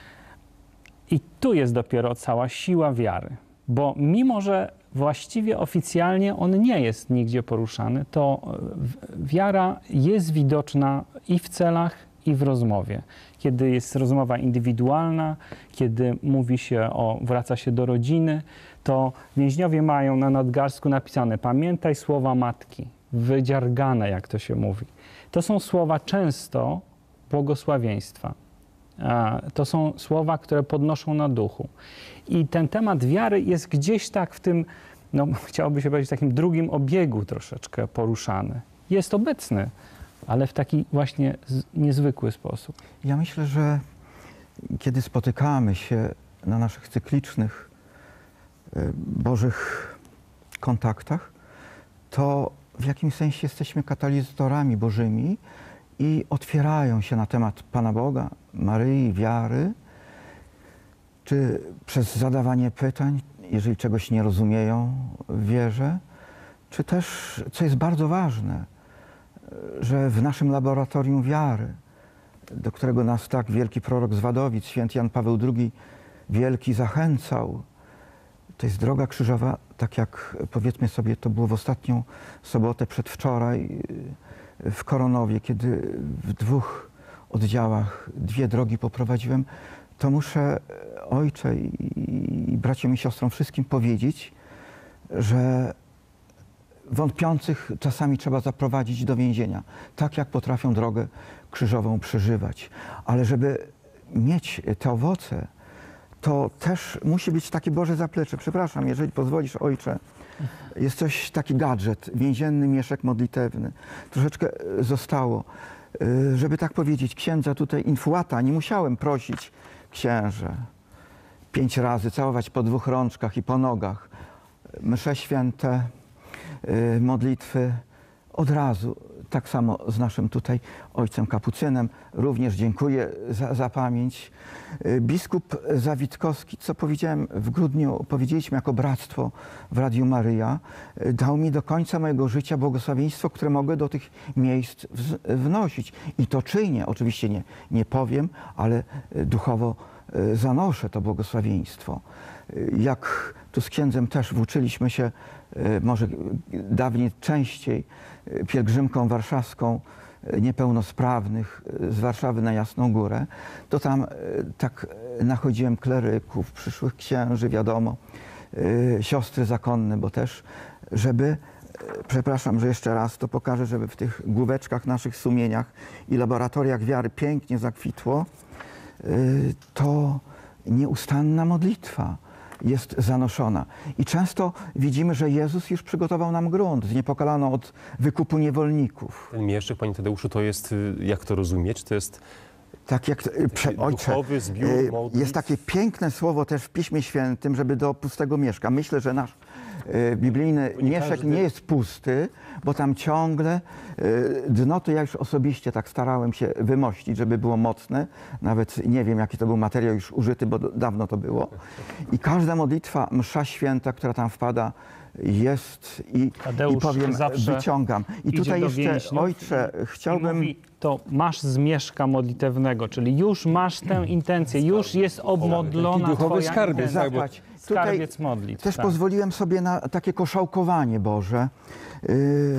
I tu jest dopiero cała siła wiary, bo mimo że właściwie oficjalnie on nie jest nigdzie poruszany, to wiara jest widoczna i w celach, i w rozmowie. Kiedy jest rozmowa indywidualna, kiedy mówi się o, wraca się do rodziny, to więźniowie mają na nadgarstku napisane: pamiętaj słowa matki, wydziargane, jak to się mówi. To są słowa często błogosławieństwa. To są słowa, które podnoszą na duchu. I ten temat wiary jest gdzieś tak w tym, no chciałoby się powiedzieć, w takim drugim obiegu troszeczkę poruszany. Jest obecny, ale w taki właśnie niezwykły sposób. Ja myślę, że kiedy spotykamy się na naszych cyklicznych, bożych kontaktach, to w jakimś sensie jesteśmy katalizatorami bożymi i otwierają się na temat Pana Boga, Maryi, wiary, czy przez zadawanie pytań, jeżeli czegoś nie rozumieją w wierze, czy też, co jest bardzo ważne, że w naszym laboratorium wiary, do którego nas tak wielki prorok z Wadowic, święty Jan Paweł drugi wielki zachęcał, to jest droga krzyżowa, tak jak powiedzmy sobie, to było w ostatnią sobotę przedwczoraj w Koronowie, kiedy w dwóch oddziałach dwie drogi poprowadziłem, to muszę, ojcze i, i braciom i siostrom wszystkim powiedzieć, że wątpiących czasami trzeba zaprowadzić do więzienia, tak jak potrafią drogę krzyżową przeżywać. Ale żeby mieć te owoce, to też musi być takie Boże zaplecze. Przepraszam, jeżeli pozwolisz, ojcze, jest coś, taki gadżet, więzienny mieszek modlitewny. Troszeczkę zostało. Żeby tak powiedzieć, księdza tutaj infuata nie musiałem prosić, księże, pięć razy całować po dwóch rączkach i po nogach. Msze święte, modlitwy od razu. Tak samo z naszym tutaj ojcem kapucynem. Również dziękuję za, za pamięć. Biskup Zawitkowski, co powiedziałem w grudniu, powiedzieliśmy jako bractwo w Radiu Maryja, dał mi do końca mojego życia błogosławieństwo, które mogę do tych miejsc wnosić. I to czynię. Oczywiście nie, nie powiem, ale duchowo zanoszę to błogosławieństwo. Jak tu z księdzem też włóczyliśmy się, może dawniej częściej, pielgrzymką warszawską niepełnosprawnych z Warszawy na Jasną Górę, to tam tak nachodziłem kleryków, przyszłych księży, wiadomo, siostry zakonne, bo też, żeby, przepraszam, że jeszcze raz to pokażę, żeby w tych główeczkach naszych sumieniach i laboratoriach wiary pięknie zakwitło, to nieustanna modlitwa jest zanoszona. I często widzimy, że Jezus już przygotował nam grunt z niepokalaną od wykupu niewolników. Ten mieszek, panie Tadeuszu, to jest, jak to rozumieć, to jest tak jak prze, ojcze, duchowy zbiór modlitw. Jest takie piękne słowo też w Piśmie Świętym, żeby do pustego mieszka. Myślę, że nasz e, biblijny nie mieszek każdy- nie jest pusty, bo tam ciągle e, dno to ja już osobiście tak starałem się wymościć, żeby było mocne. Nawet nie wiem, jaki to był materiał już użyty, bo do- dawno to było. I każda modlitwa, msza święta, która tam wpada, jest i, i Tadeusz powiem, zawsze wyciągam. I idzie tutaj do jeszcze, więźniów ojcze, I chciałbym... mówi, to masz zmierzcha modlitewnego, czyli już masz tę intencję, już jest obmodlona Taki duchowy twoja skarbiec, intencja. tak, bo Zapłać. Tutaj Skarbiec modlitw. też tak. pozwoliłem sobie na takie koszałkowanie Boże. Yy,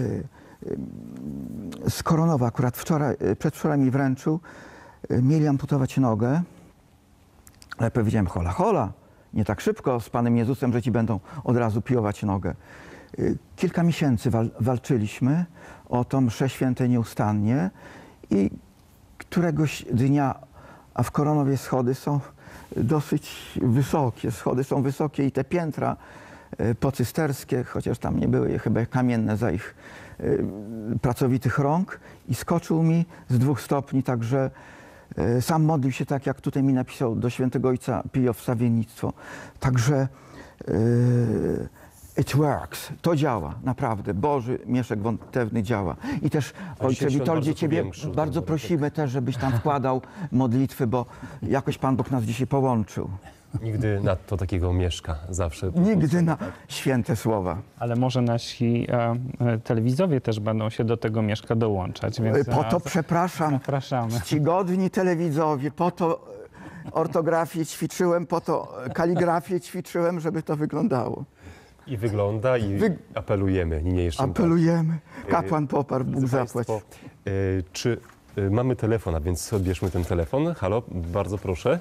yy, z Koronowa akurat wczoraj, yy, przedwczoraj mi wręczył, yy, mieli amputować nogę, ale powiedziałem, hola, hola, nie tak szybko z Panem Jezusem, że ci będą od razu piłować nogę. Yy, kilka miesięcy wal, walczyliśmy o to msze święte nieustannie i któregoś dnia, a w Koronowie schody są dosyć wysokie, schody są wysokie i te piętra e, pocysterskie, chociaż tam nie były chyba kamienne za ich e, pracowitych rąk, i skoczył mi z dwóch stopni, także e, sam modlił się tak, jak tutaj mi napisał do świętego ojca Pio wstawiennictwo. Także e, it works, to działa, naprawdę. Boży mieszek wątewny działa. I też, A ojcze dzisiaj świąt Witoldzie, bardzo ciebie powiększył ten bardzo dorobek. prosimy też, żebyś tam wkładał modlitwy, bo jakoś Pan Bóg nas dzisiaj połączył. Nigdy nadto takiego mieszka, zawsze. Nigdy na święte słowa. Ale może nasi e, e, telewizowie też będą się do tego mieszka dołączać, więc Po to, e, przepraszam, zapraszamy. czcigodni telewidzowie, po to ortografię ćwiczyłem, po to kaligrafię ćwiczyłem, żeby to wyglądało. I wygląda, i Wy- apelujemy niniejszym. Apelujemy. Kapłan poparł, Bóg Drodzy zapłać. państwo, e, czy e, mamy telefon, a więc odbierzmy ten telefon. Halo, bardzo proszę.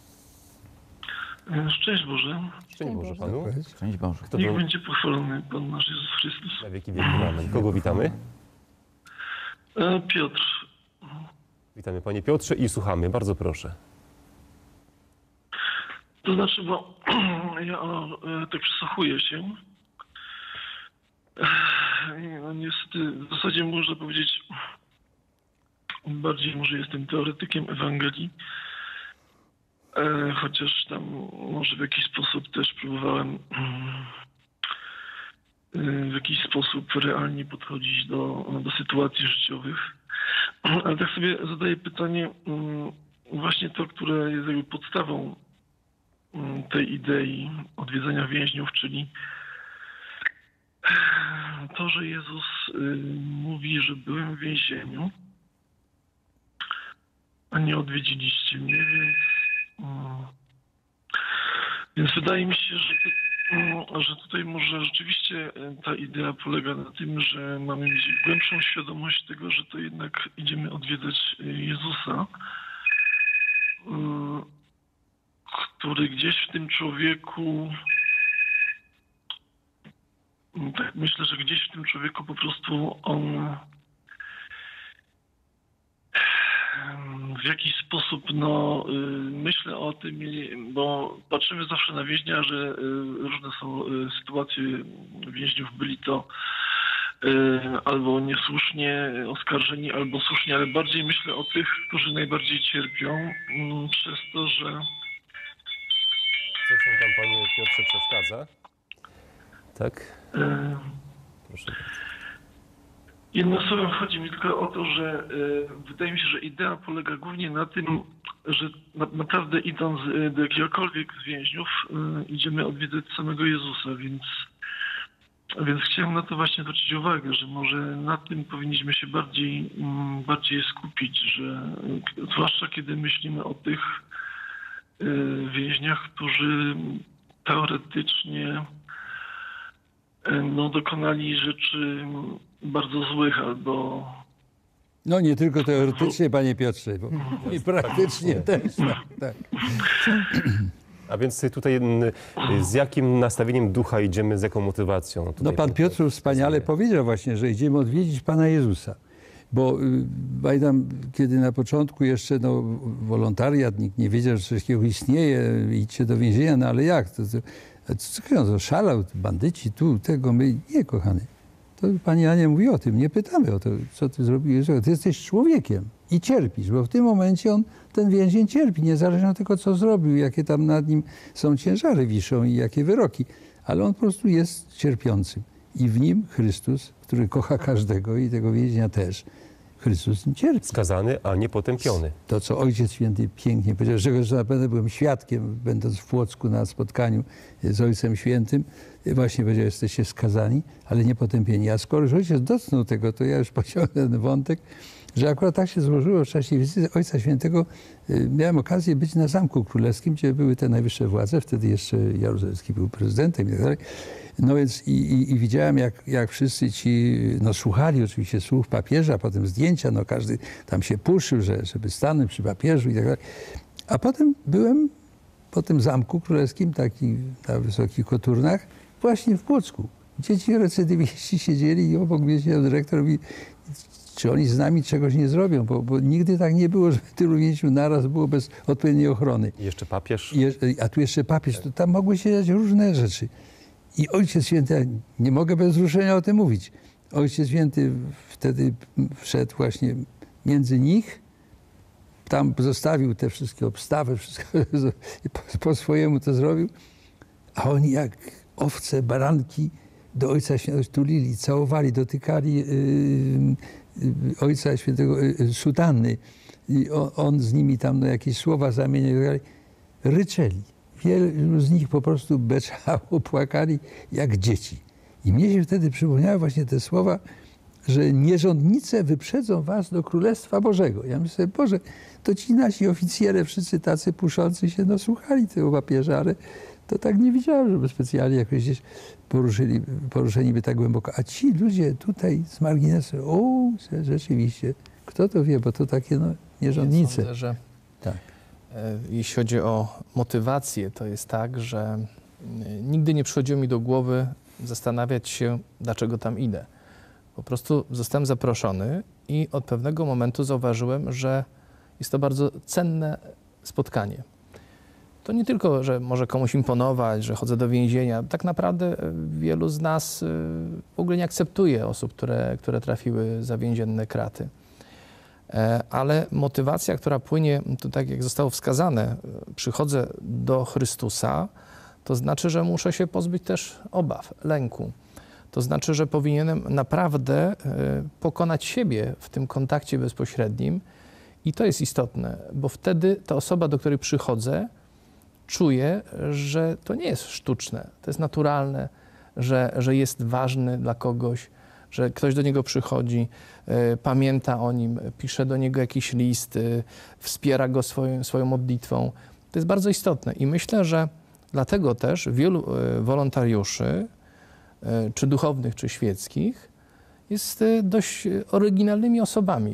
Szczęść Boże. Szczęść Boże Panu. Szczęść Boże. Kto Niech to będzie pochwalony Pan nasz Jezus Chrystus. na wieki wieku amen. Kogo witamy? E, Piotr, Witamy Panie Piotrze i słuchamy. Bardzo proszę. to znaczy, bo ja o, e, tak przysłuchuję się. E, No niestety, w zasadzie można powiedzieć, bardziej może jestem teoretykiem Ewangelii, e, chociaż tam może w jakiś sposób też próbowałem e, w jakiś sposób realnie podchodzić do, do sytuacji życiowych. Ale tak sobie zadaję pytanie, mm, właśnie to, które jest jakby podstawą mm, tej idei odwiedzania więźniów, czyli to, że Jezus y, mówi, że byłem w więzieniu, a nie odwiedziliście mnie, więc, mm, więc wydaje mi się, że, to, mm, że tutaj może rzeczywiście y, ta idea polega na tym, że mamy mieć głębszą świadomość tego, że to jednak idziemy odwiedzać y, Jezusa, y, który gdzieś w tym człowieku, tak myślę, że gdzieś w tym człowieku po prostu on w jakiś sposób, no y, myślę o tym, bo patrzymy zawsze na więźnia, że y, różne są y, sytuacje więźniów, byli to y, albo niesłusznie oskarżeni, albo słusznie, ale bardziej myślę o tych, którzy najbardziej cierpią y, przez to, że Coś tam, tam Panie Piotrze przeszkadza? Tak? y, Proszę bardzo. jednym słowem chodzi mi tylko o to, że y, wydaje mi się, że idea polega głównie na tym, że na, naprawdę idąc y, do jakiegokolwiek z więźniów y, idziemy odwiedzać samego Jezusa, więc, więc chciałem na to właśnie zwrócić uwagę, że może na tym powinniśmy się bardziej, mm, bardziej skupić, że y, zwłaszcza kiedy myślimy o tych y, więźniach, którzy teoretycznie no, dokonali rzeczy bardzo złych albo... No nie tylko teoretycznie, panie Piotrze, bo i praktycznie też. Tak, tak. A więc tutaj mm, z jakim nastawieniem ducha idziemy, z jaką motywacją? Tutaj No pan Piotr wspaniale powiedział właśnie, że idziemy odwiedzić Pana Jezusa. Bo y, pamiętam, kiedy na początku jeszcze no, wolontariat, nikt nie wiedział, że coś takiego istnieje, idźcie do więzienia, no ale jak? To, to, co to szalał, bandyci, tu, tego, my... Nie, kochany. To pani Ania mówi o tym, nie pytamy o to, co ty zrobiłeś. Ty jesteś człowiekiem i cierpisz, bo w tym momencie on, ten więzień cierpi, niezależnie od tego, co zrobił, jakie tam nad nim są ciężary wiszą i jakie wyroki. ale on po prostu jest cierpiącym. I w nim Chrystus, który kocha każdego i tego więźnia też, Chrystus nim cierpi. Skazany, a nie potępiony. To, co Ojciec Święty pięknie powiedział, czego że zapewne byłem świadkiem, będąc w Płocku na spotkaniu z Ojcem Świętym, właśnie powiedział, jesteście skazani, ale nie potępieni. A skoro już Ojciec dotknął tego, to ja już pociągnę ten wątek, że akurat tak się złożyło w czasie wizyty Ojca Świętego. Miałem okazję być na Zamku Królewskim, gdzie były te najwyższe władze. Wtedy jeszcze Jaruzelski był prezydentem i tak dalej. No więc i, i, i widziałem, jak, jak wszyscy ci, no słuchali oczywiście słów papieża, potem zdjęcia, no każdy tam się puszył, że, żeby stanąć przy papieżu i tak dalej. A potem byłem po tym Zamku Królewskim, taki na wysokich koturnach, właśnie w Płocku. Gdzie ci recydywiści siedzieli i obok mnie siedział dyrektor mówi, czy oni z nami czegoś nie zrobią, bo, bo nigdy tak nie było, żeby tylu więźniów naraz było bez odpowiedniej ochrony. I jeszcze papież. Je, a tu jeszcze papież, to tam mogły się dziać różne rzeczy. I Ojciec Święty, nie mogę bez wzruszenia o tym mówić, Ojciec Święty wtedy wszedł właśnie między nich, tam zostawił te wszystkie obstawy, wszystko po, po swojemu to zrobił, a oni jak owce, baranki do Ojca Świętego tulili, całowali, dotykali yy, yy, Ojca Świętego yy, sutanny. I on, on z nimi tam no, jakieś słowa zamieniał i tak dalej. Ryczeli. Wielu z nich po prostu beczało, płakali jak dzieci. I mnie się wtedy przypomniały właśnie te słowa, że nierządnice wyprzedzą was do Królestwa Bożego. Ja myślę, Boże, to ci nasi oficjele, wszyscy tacy puszący się, no słuchali tego papieża, ale to tak nie widziałem, żeby specjalnie jakoś gdzieś poruszyli, poruszeni by tak głęboko. A ci ludzie tutaj z marginesu, o, rzeczywiście, kto to wie, bo to takie no, nierządnice. Ja sądzę, że tak. Jeśli chodzi o motywację, to jest tak, że nigdy nie przychodziło mi do głowy zastanawiać się, dlaczego tam idę. Po prostu zostałem zaproszony i od pewnego momentu zauważyłem, że jest to bardzo cenne spotkanie. To nie tylko, że może komuś imponować, że chodzę do więzienia. Tak naprawdę wielu z nas w ogóle nie akceptuje osób, które, które trafiły za więzienne kraty. Ale motywacja, która płynie, to tak jak zostało wskazane, przychodzę do Chrystusa, to znaczy, że muszę się pozbyć też obaw, lęku. To znaczy, że powinienem naprawdę pokonać siebie w tym kontakcie bezpośrednim i to jest istotne, bo wtedy ta osoba, do której przychodzę, czuje, że to nie jest sztuczne, to jest naturalne, że, że jest ważny dla kogoś, że ktoś do niego przychodzi, y, pamięta o nim, pisze do niego jakiś list, y, wspiera go swoją, swoją modlitwą. To jest bardzo istotne i myślę, że dlatego też wielu y, wolontariuszy, y, czy duchownych, czy świeckich, jest y, dość oryginalnymi osobami,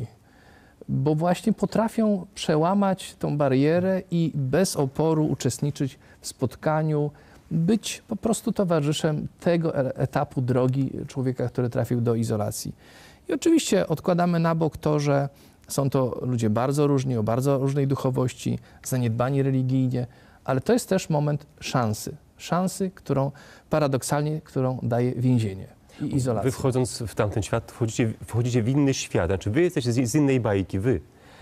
bo właśnie potrafią przełamać tą barierę i bez oporu uczestniczyć w spotkaniu, być po prostu towarzyszem tego etapu drogi człowieka, który trafił do izolacji. I oczywiście odkładamy na bok to, że są to ludzie bardzo różni, o bardzo różnej duchowości, zaniedbani religijnie, ale to jest też moment szansy. Szansy, którą paradoksalnie, którą daje więzienie i izolacja. Wy wchodząc w tamten świat, wchodzicie, wchodzicie w inny świat. Znaczy wy jesteście z, z innej bajki, wy.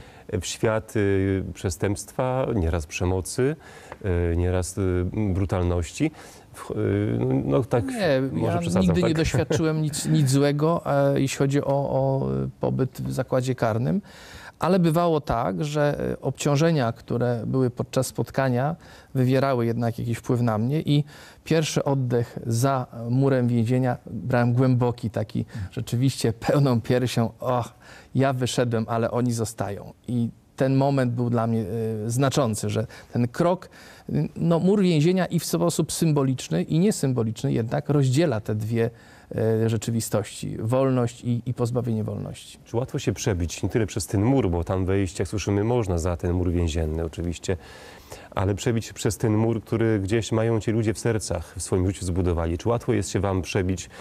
W świat y, przestępstwa, nieraz przemocy, y, nieraz y, brutalności. W, y, no tak, nie, może ja przesadzam, nigdy tak? nie doświadczyłem nic, nic złego, e, jeśli chodzi o, o pobyt w zakładzie karnym, ale bywało tak, że obciążenia, które były podczas spotkania, wywierały jednak jakiś wpływ na mnie i pierwszy oddech za murem więzienia brałem głęboki, taki rzeczywiście pełną piersią, och, ja wyszedłem, ale oni zostają. I ten moment był dla mnie y, znaczący, że ten krok, y, no mur więzienia i w sposób symboliczny i niesymboliczny jednak rozdziela te dwie y, rzeczywistości, wolność i, i pozbawienie wolności. Czy łatwo się przebić, nie tyle przez ten mur, bo tam wejść, jak słyszymy, można za ten mur więzienny oczywiście, ale przebić się przez ten mur, który gdzieś mają ci ludzie w sercach, w swoim życiu zbudowali. Czy łatwo jest się wam przebić y,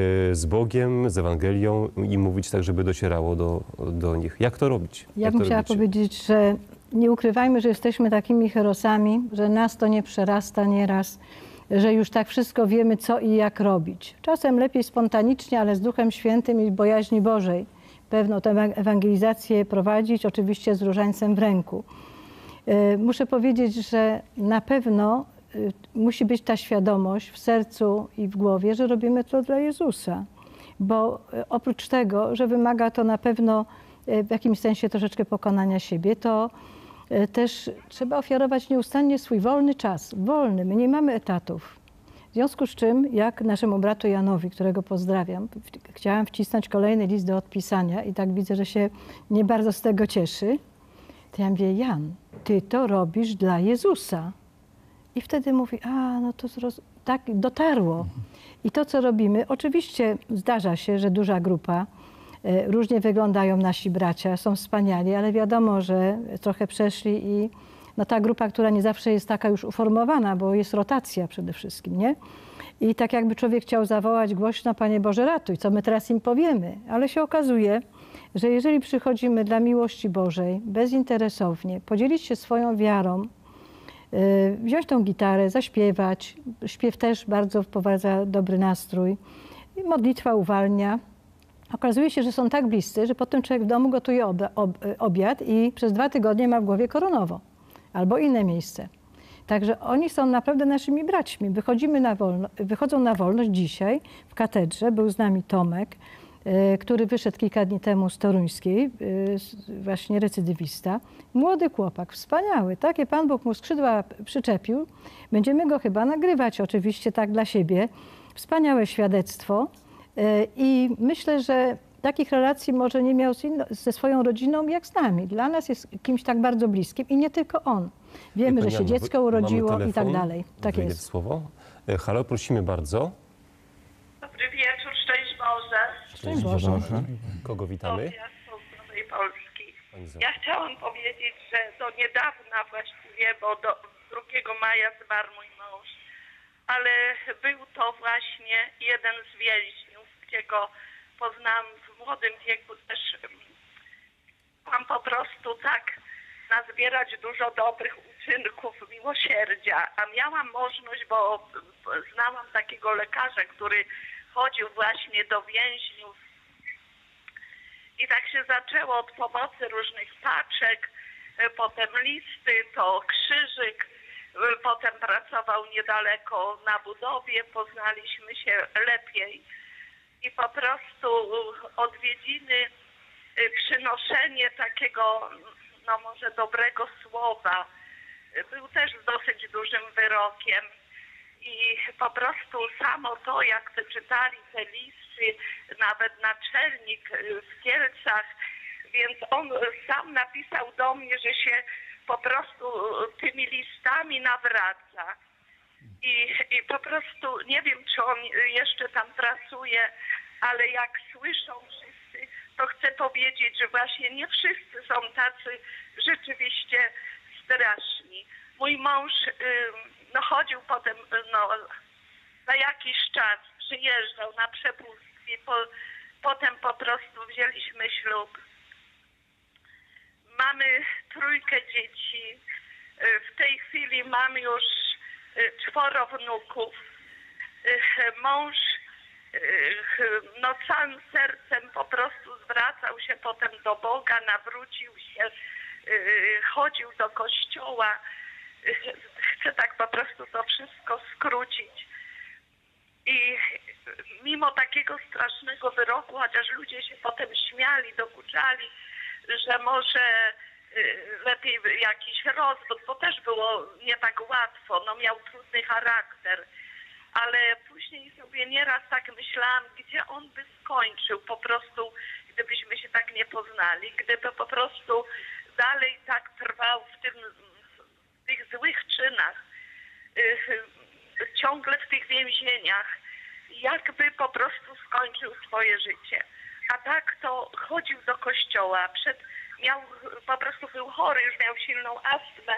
z Bogiem, z Ewangelią i mówić tak, żeby docierało do, do nich? Jak to robić? Ja Jak bym to chciała robicie? powiedzieć, że nie ukrywajmy, że jesteśmy takimi herosami, że nas to nie przerasta nieraz, że już tak wszystko wiemy, co i jak robić. Czasem lepiej spontanicznie, ale z Duchem Świętym i bojaźni Bożej. Pewno tę ewangelizację prowadzić, oczywiście z różańcem w ręku. Muszę powiedzieć, że na pewno y, musi być ta świadomość w sercu i w głowie, że robimy to dla Jezusa. Bo y, oprócz tego, że wymaga to na pewno y, w jakimś sensie troszeczkę pokonania siebie, to y, też trzeba ofiarować nieustannie swój wolny czas. Wolny, my nie mamy etatów. W związku z czym, jak naszemu bratu Janowi, którego pozdrawiam, chciałam wcisnąć kolejny list do odpisania i tak widzę, że się nie bardzo z tego cieszy, to ja mówię, Jan, ty to robisz dla Jezusa. I wtedy mówi, a no to zroz... tak dotarło. I to, co robimy, oczywiście zdarza się, że duża grupa, różnie wyglądają nasi bracia, są wspaniali, ale wiadomo, że trochę przeszli i no ta grupa, która nie zawsze jest taka już uformowana, bo jest rotacja przede wszystkim, nie? I tak jakby człowiek chciał zawołać głośno, Panie Boże, ratuj, co my teraz im powiemy. Ale się okazuje, że jeżeli przychodzimy dla miłości Bożej, bezinteresownie, podzielić się swoją wiarą, yy, wziąć tą gitarę, zaśpiewać, śpiew też bardzo wprowadza dobry nastrój, i modlitwa uwalnia. Okazuje się, że są tak bliscy, że potem człowiek w domu gotuje ob, ob, obiad i przez dwa tygodnie ma w głowie Koronowo albo inne miejsce. Także oni są naprawdę naszymi braćmi. Wychodzimy na wolno, wychodzą na wolność dzisiaj w katedrze. Był z nami Tomek, y, który wyszedł kilka dni temu z Toruńskiej, y, właśnie recydywista. Młody chłopak, wspaniały. Takie Pan Bóg mu skrzydła przyczepił. Będziemy go chyba nagrywać, oczywiście tak dla siebie. Wspaniałe świadectwo. Y, I myślę, że takich relacji może nie miał z inno, ze swoją rodziną jak z nami. Dla nas jest kimś tak bardzo bliskim i nie tylko on. Wiemy, że się dziecko urodziło i tak dalej. Tak jest. Słowo. Halo, prosimy bardzo. Dobry wieczór, szczęść Boże. Szczęść Boże. Kogo witamy? Z Nowej Polski. Ja chciałam powiedzieć, że do niedawna właściwie, bo do drugiego maja zmarł mój mąż, ale był to właśnie jeden z więźniów, gdzie go poznałam w młodym wieku też. Mam po prostu tak nazbierać dużo dobrych uczynków miłosierdzia, a miałam możliwość, bo znałam takiego lekarza, który chodził właśnie do więźniów i tak się zaczęło od pomocy różnych paczek, potem listy, to krzyżyk, potem pracował niedaleko na budowie, poznaliśmy się lepiej i po prostu odwiedziny, przynoszenie takiego, no może dobrego słowa, był też dosyć dużym wyrokiem i po prostu samo to, jak czytali te listy, nawet naczelnik w Kielcach, więc on sam napisał do mnie, że się po prostu tymi listami nawraca. I, i po prostu nie wiem, czy on jeszcze tam pracuje, ale jak słyszą wszyscy, to chcę powiedzieć, że właśnie nie wszyscy są tacy rzeczywiście straszni. Mój mąż no, chodził potem no, na jakiś czas, przyjeżdżał na przepustki, po, potem po prostu wzięliśmy ślub. Mamy trójkę dzieci. W tej chwili mam już czworo wnuków. Mąż no całym sercem po prostu zwracał się potem do Boga, nawrócił się, chodził do kościoła. Chcę tak po prostu to wszystko skrócić. I mimo takiego strasznego wyroku, chociaż ludzie się potem śmiali, dokuczali, że może lepiej jakiś rozwód, bo też było nie tak łatwo, no miał trudny charakter. Ale później sobie nieraz tak myślałam, gdzie on by skończył po prostu, gdybyśmy się tak nie poznali, gdyby po prostu dalej tak trwał w, tym, w tych złych czynach, ciągle w tych więzieniach, jakby po prostu skończył swoje życie. A tak to chodził do kościoła, przed, miał, po prostu był chory, już miał silną astmę.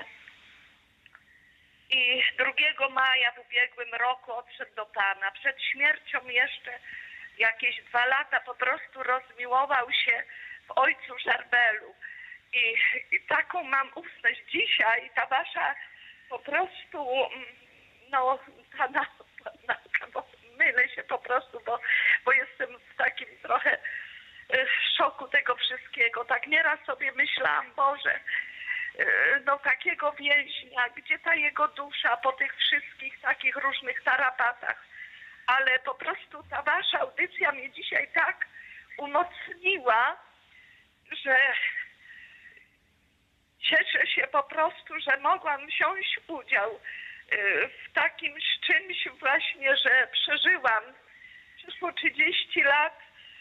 I drugiego maja w ubiegłym roku odszedł do Pana. Przed śmiercią jeszcze jakieś dwa lata po prostu rozmiłował się w ojcu Żarbelu. I, i taką mam ufność dzisiaj, ta wasza po prostu, no, ta nauka, bo mylę się po prostu, bo, bo jestem w takim trochę szoku tego wszystkiego. Tak nieraz sobie myślałam, Boże, no, takiego więźnia, gdzie ta jego dusza po tych wszystkich takich różnych tarapatach. Ale po prostu ta wasza audycja mnie dzisiaj tak umocniła, że cieszę się po prostu, że mogłam wziąć udział w takim czymś właśnie, że przeżyłam. Przeszło trzydzieści lat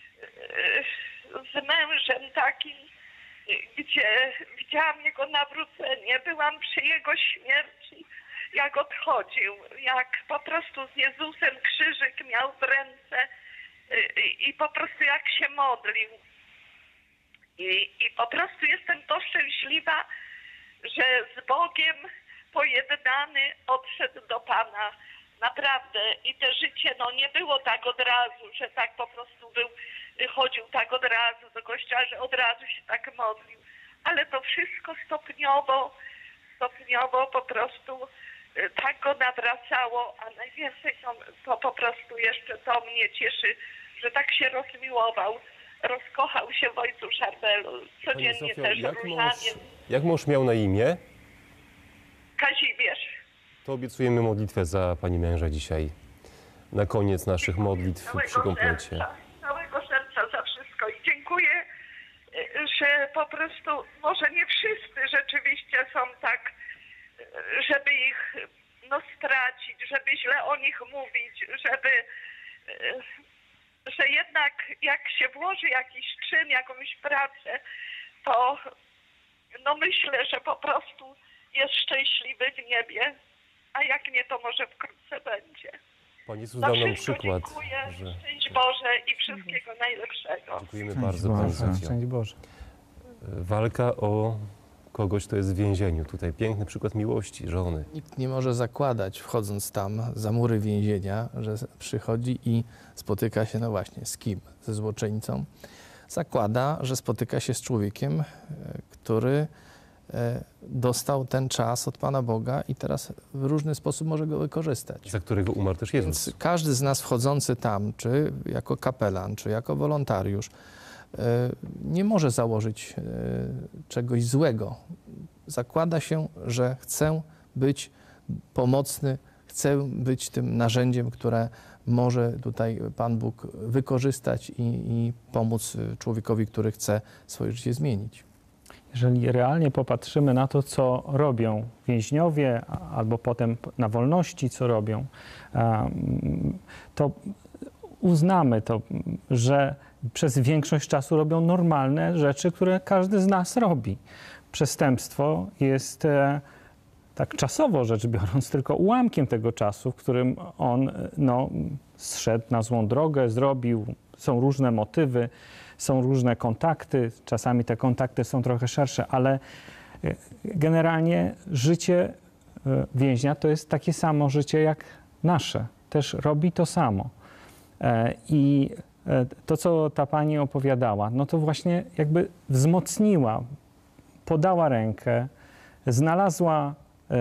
z mężem takim, gdzie widziałam jego nawrócenie. Byłam przy jego śmierci, jak odchodził, jak po prostu z Jezusem krzyżyk miał w ręce i po prostu jak się modlił. I, i po prostu jestem to szczęśliwa, że z Bogiem pojednany odszedł do Pana. Naprawdę. I te życie, no nie było tak od razu, że tak po prostu był, chodził tak od razu do kościoła, że od razu się tak modlił. Ale to wszystko stopniowo, stopniowo po prostu tak go nawracało, a najwięcej to, to po prostu jeszcze to mnie cieszy, że tak się rozmiłował, rozkochał się w ojcu Szarbelu. Codziennie Sofio, też jak różanie. mąż, jak mąż miał na imię? Kazimierz. To obiecujemy modlitwę za pani męża dzisiaj. Na koniec naszych modlitw Całego przy komplecie. serca, całego serca za wszystko i dziękuję, że po prostu może nie wszyscy rzeczywiście są tak, żeby ich no, stracić, żeby źle o nich mówić, żeby, że jednak jak się włoży jakiś czyn, jakąś pracę, to no myślę, że po prostu jest szczęśliwy w niebie, a jak nie, to może wkrótce będzie. Pan Jezus Za dał nam wszystko przykład, dziękuję, że... szczęść Boże i wszystkiego najlepszego. Dziękujemy Szczęść bardzo Boże. pani Sofio. Szczęść Boże. Walka o kogoś, kto jest w więzieniu. Tutaj piękny przykład miłości żony. Nikt nie może zakładać, wchodząc tam za mury więzienia, że przychodzi i spotyka się, no właśnie, z kim? Ze złoczyńcą. Zakłada, że spotyka się z człowiekiem, który dostał ten czas od Pana Boga i teraz w różny sposób może go wykorzystać. Za którego umarł też Jezus. Więc każdy z nas wchodzący tam, czy jako kapelan, czy jako wolontariusz, nie może założyć czegoś złego. Zakłada się, że chcę być pomocny, chcę być tym narzędziem, które może tutaj Pan Bóg wykorzystać i, i pomóc człowiekowi, który chce swoje życie zmienić. Jeżeli realnie popatrzymy na to, co robią więźniowie, albo potem na wolności, co robią, to uznamy to, że przez większość czasu robią normalne rzeczy, które każdy z nas robi. Przestępstwo jest, tak czasowo rzecz biorąc, tylko ułamkiem tego czasu, w którym on no, zszedł na złą drogę, zrobił, są różne motywy, są różne kontakty, czasami te kontakty są trochę szersze, ale generalnie życie więźnia to jest takie samo życie jak nasze. Też robi to samo. I to, co ta pani opowiadała, no to właśnie jakby wzmocniła, podała rękę, znalazła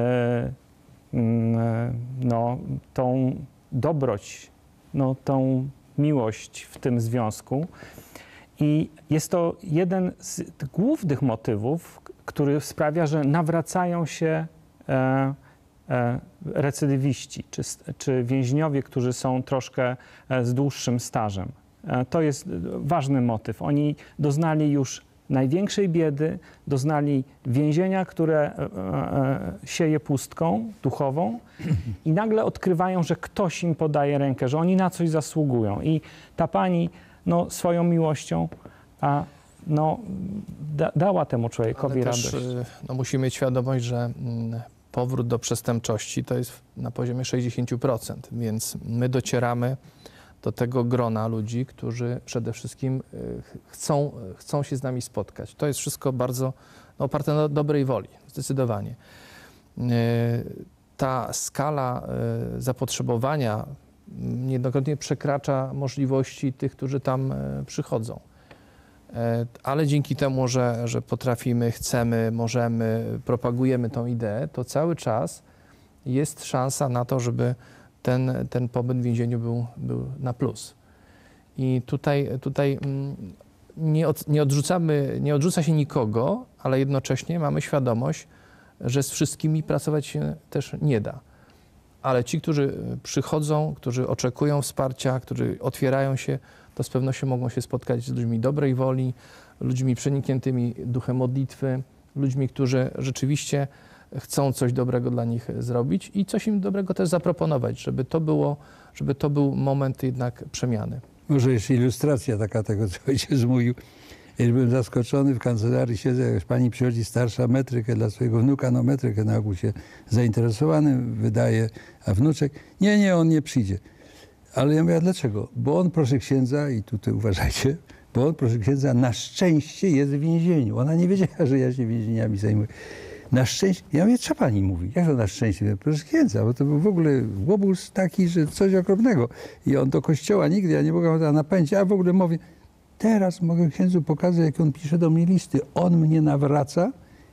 no, tą dobroć, no, tą miłość w tym związku. I jest to jeden z głównych motywów, który sprawia, że nawracają się e, e, recydywiści, czy, czy więźniowie, którzy są troszkę z dłuższym stażem. E, to jest ważny motyw. Oni doznali już największej biedy, doznali więzienia, które e, e, sieje pustką duchową i nagle odkrywają, że ktoś im podaje rękę, że oni na coś zasługują. I ta pani no, swoją miłością a, no, da, dała temu człowiekowi Ale radość. też, no, musimy mieć świadomość, że mm, powrót do przestępczości to jest na poziomie sześćdziesiąt procent, więc my docieramy do tego grona ludzi, którzy przede wszystkim y, chcą, chcą się z nami spotkać. To jest wszystko bardzo no, oparte na dobrej woli, zdecydowanie. Y, ta skala y, zapotrzebowania niejednokrotnie przekracza możliwości tych, którzy tam przychodzą. Ale dzięki temu, że, że potrafimy, chcemy, możemy, propagujemy tą ideę, to cały czas jest szansa na to, żeby ten, ten pobyt w więzieniu był, był na plus. I tutaj, tutaj nie, od, nie odrzucamy, nie odrzuca się nikogo, ale jednocześnie mamy świadomość, że z wszystkimi pracować się też nie da. Ale ci, którzy przychodzą, którzy oczekują wsparcia, którzy otwierają się, to z pewnością mogą się spotkać z ludźmi dobrej woli, ludźmi przenikniętymi duchem modlitwy, ludźmi, którzy rzeczywiście chcą coś dobrego dla nich zrobić i coś im dobrego też zaproponować, żeby to było, żeby to był moment jednak przemiany. Może jeszcze ilustracja taka tego, co ojciec mówił. Ja byłem zaskoczony, w kancelarii siedzę, jakaś pani przychodzi starsza, metrykę dla swojego wnuka, no metrykę na ogół się zainteresowany wydaje, a wnuczek, nie, nie, on nie przyjdzie. Ale ja mówię, a dlaczego? Bo on, proszę księdza, i tutaj uważajcie, bo on, proszę księdza, na szczęście jest w więzieniu. Ona nie wiedziała, że ja się więzieniami zajmuję. Na szczęście, ja mówię, co pani mówi? Jak to na szczęście? Mówię, proszę księdza, bo to był w ogóle łobuz taki, że coś okropnego. I on do kościoła nigdy, ja nie mogłem napędzić, a w ogóle mówię, teraz mogę księdzu pokazać, jak on pisze do mnie listy. On mnie nawraca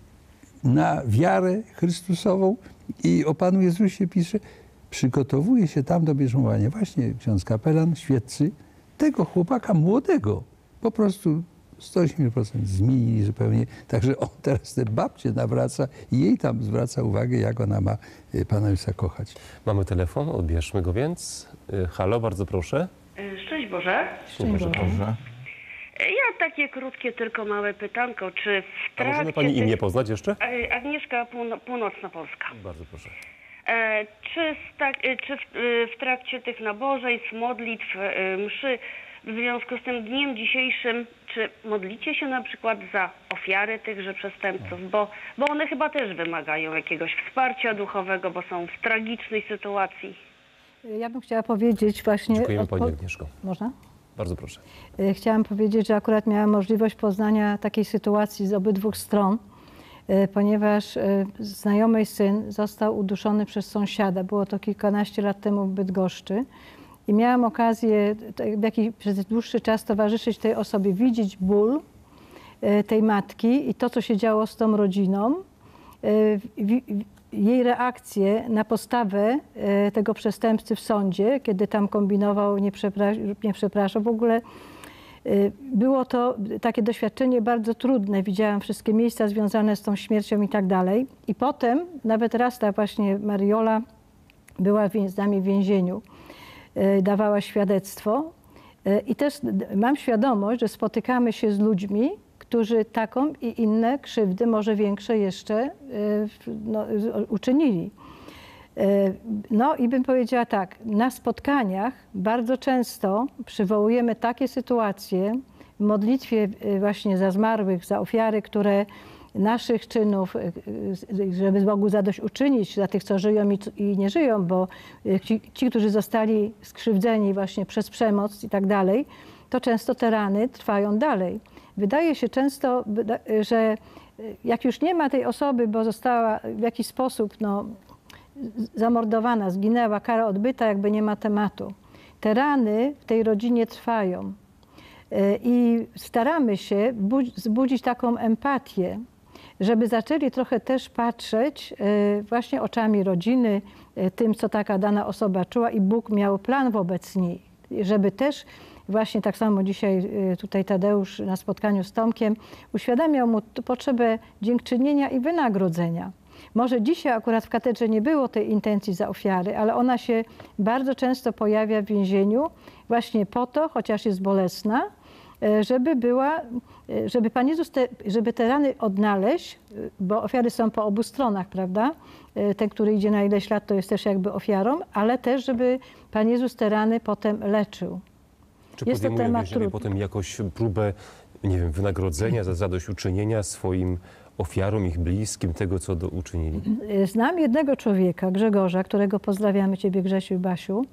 na wiarę Chrystusową i o Panu Jezusie pisze, przygotowuje się tam do bierzmowania. Właśnie ksiądz kapelan, świeccy, tego chłopaka młodego, po prostu sto osiemdziesiąt procent zmienili zupełnie. Także on teraz te babcie nawraca i jej tam zwraca uwagę, jak ona ma Pana Jezusa kochać. Mamy telefon, odbierzmy go więc. Halo, bardzo proszę. Szczęść Boże. Szczęść Boże. Boże. Ja takie krótkie, tylko małe pytanko. Czy w A trakcie... możemy pani tych- imię poznać jeszcze? E, Agnieszka Półno- Północna Polska. Bardzo proszę. E, Czy, sta- e, czy w, e, w trakcie tych nabożeństw, modlitw, e, mszy, w związku z tym dniem dzisiejszym, czy modlicie się na przykład za ofiary tychże przestępców? Bo, bo one chyba też wymagają jakiegoś wsparcia duchowego, bo są w tragicznej sytuacji. Ja bym chciała powiedzieć właśnie... Dziękujemy pani odpo- Agnieszko. Można? Bardzo proszę. E, Chciałam powiedzieć, że akurat miałam możliwość poznania takiej sytuacji z obydwu stron, e, ponieważ e, znajomy syn został uduszony przez sąsiada. Było to kilkanaście lat temu w Bydgoszczy. I miałam okazję t- w jakiś, przez dłuższy czas towarzyszyć tej osobie, widzieć ból e, tej matki i to, co się działo z tą rodziną. E, wi- wi- jej reakcję na postawę e, tego przestępcy w sądzie, kiedy tam kombinował, nie, przepra- nie przepraszam, w ogóle e, było to takie doświadczenie bardzo trudne. Widziałam wszystkie miejsca związane z tą śmiercią i tak dalej. I potem nawet raz ta właśnie Mariola była wię- z nami w więzieniu, e, dawała świadectwo. E, I też d- mam świadomość, że spotykamy się z ludźmi, którzy taką i inne krzywdy, może większe jeszcze, e, w- no, z- uczynili. E, No i bym powiedziała tak, na spotkaniach bardzo często przywołujemy takie sytuacje w modlitwie e, właśnie za zmarłych, za ofiary, które naszych czynów, e, e, żeby Bogu zadośćuczynić za tych, co żyją i, i nie żyją, bo e, ci, ci, którzy zostali skrzywdzeni właśnie przez przemoc i tak dalej, to często te rany trwają dalej. Wydaje się często, wyda- że e, jak już nie ma tej osoby, bo została w jakiś sposób no, zamordowana, zginęła, kara odbyta, jakby nie ma tematu. Te rany w tej rodzinie trwają. E, I staramy się budzi- wzbudzić taką empatię, żeby zaczęli trochę też patrzeć e, właśnie oczami rodziny, e, tym, co taka dana osoba czuła i Bóg miał plan wobec niej. Żeby też właśnie tak samo dzisiaj e, tutaj Tadeusz na spotkaniu z Tomkiem uświadamiał mu t- potrzebę dziękczynienia i wynagrodzenia. Może dzisiaj akurat w katedrze nie było tej intencji za ofiary, ale ona się bardzo często pojawia w więzieniu właśnie po to, chociaż jest bolesna, e, żeby była, e, żeby Pan Jezus, te, żeby te rany odnaleźć, e, bo ofiary są po obu stronach, prawda? E, Ten, który idzie na ileś lat, to jest też jakby ofiarą, ale też, żeby Pan Jezus te rany potem leczył. Czy Jest to podejmuje temat więzienie trudny. potem jakąś próbę, nie wiem, wynagrodzenia za zadośćuczynienia swoim ofiarom, ich bliskim, tego, co do, uczynili? Znam jednego człowieka, Grzegorza, którego pozdrawiamy Ciebie, Grzesiu i Basiu,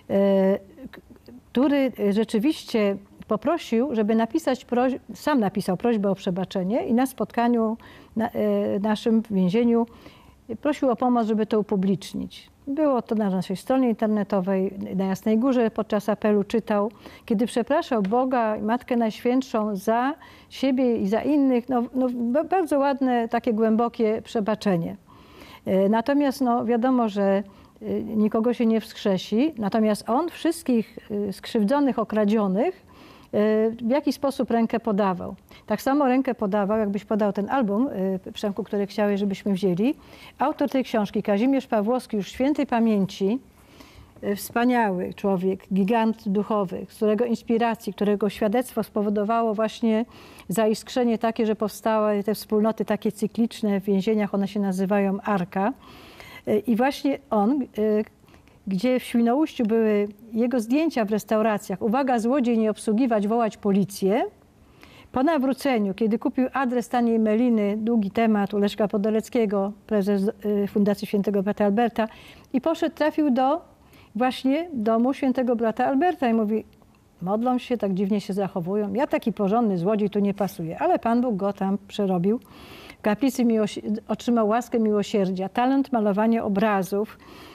e, k- który rzeczywiście poprosił, żeby napisać, proś- sam napisał prośbę o przebaczenie i na spotkaniu na, e, naszym w więzieniu prosił o pomoc, żeby to upublicznić. Było to na naszej stronie internetowej, na Jasnej Górze podczas apelu czytał, kiedy przepraszał Boga i Matkę Najświętszą za siebie i za innych, no, no, ba- bardzo ładne, takie głębokie przebaczenie. E, Natomiast no, wiadomo, że e, nikogo się nie wskrzesi, natomiast on wszystkich e, skrzywdzonych, okradzionych w jaki sposób rękę podawał. Tak samo rękę podawał, jakbyś podał ten album, Przemku, który chciałeś, żebyśmy wzięli. Autor tej książki, Kazimierz Pawłowski, już świętej pamięci, wspaniały człowiek, gigant duchowy, z którego inspiracji, którego świadectwo spowodowało właśnie zaiskrzenie takie, że powstały te wspólnoty takie cykliczne w więzieniach, one się nazywają Arka. I właśnie on, gdzie w Świnoujściu były jego zdjęcia w restauracjach, uwaga, złodziej nie obsługiwać, wołać policję. Po nawróceniu, kiedy kupił adres taniej meliny, długi temat u Leszka Podoleckiego, prezes Fundacji Świętego Brata Alberta, i poszedł, trafił do właśnie domu Świętego Brata Alberta i mówi, modlą się, tak dziwnie się zachowują. Ja taki porządny złodziej tu nie pasuje, ale Pan Bóg go tam przerobił. W kaplicy otrzymał łaskę miłosierdzia, talent malowania obrazów.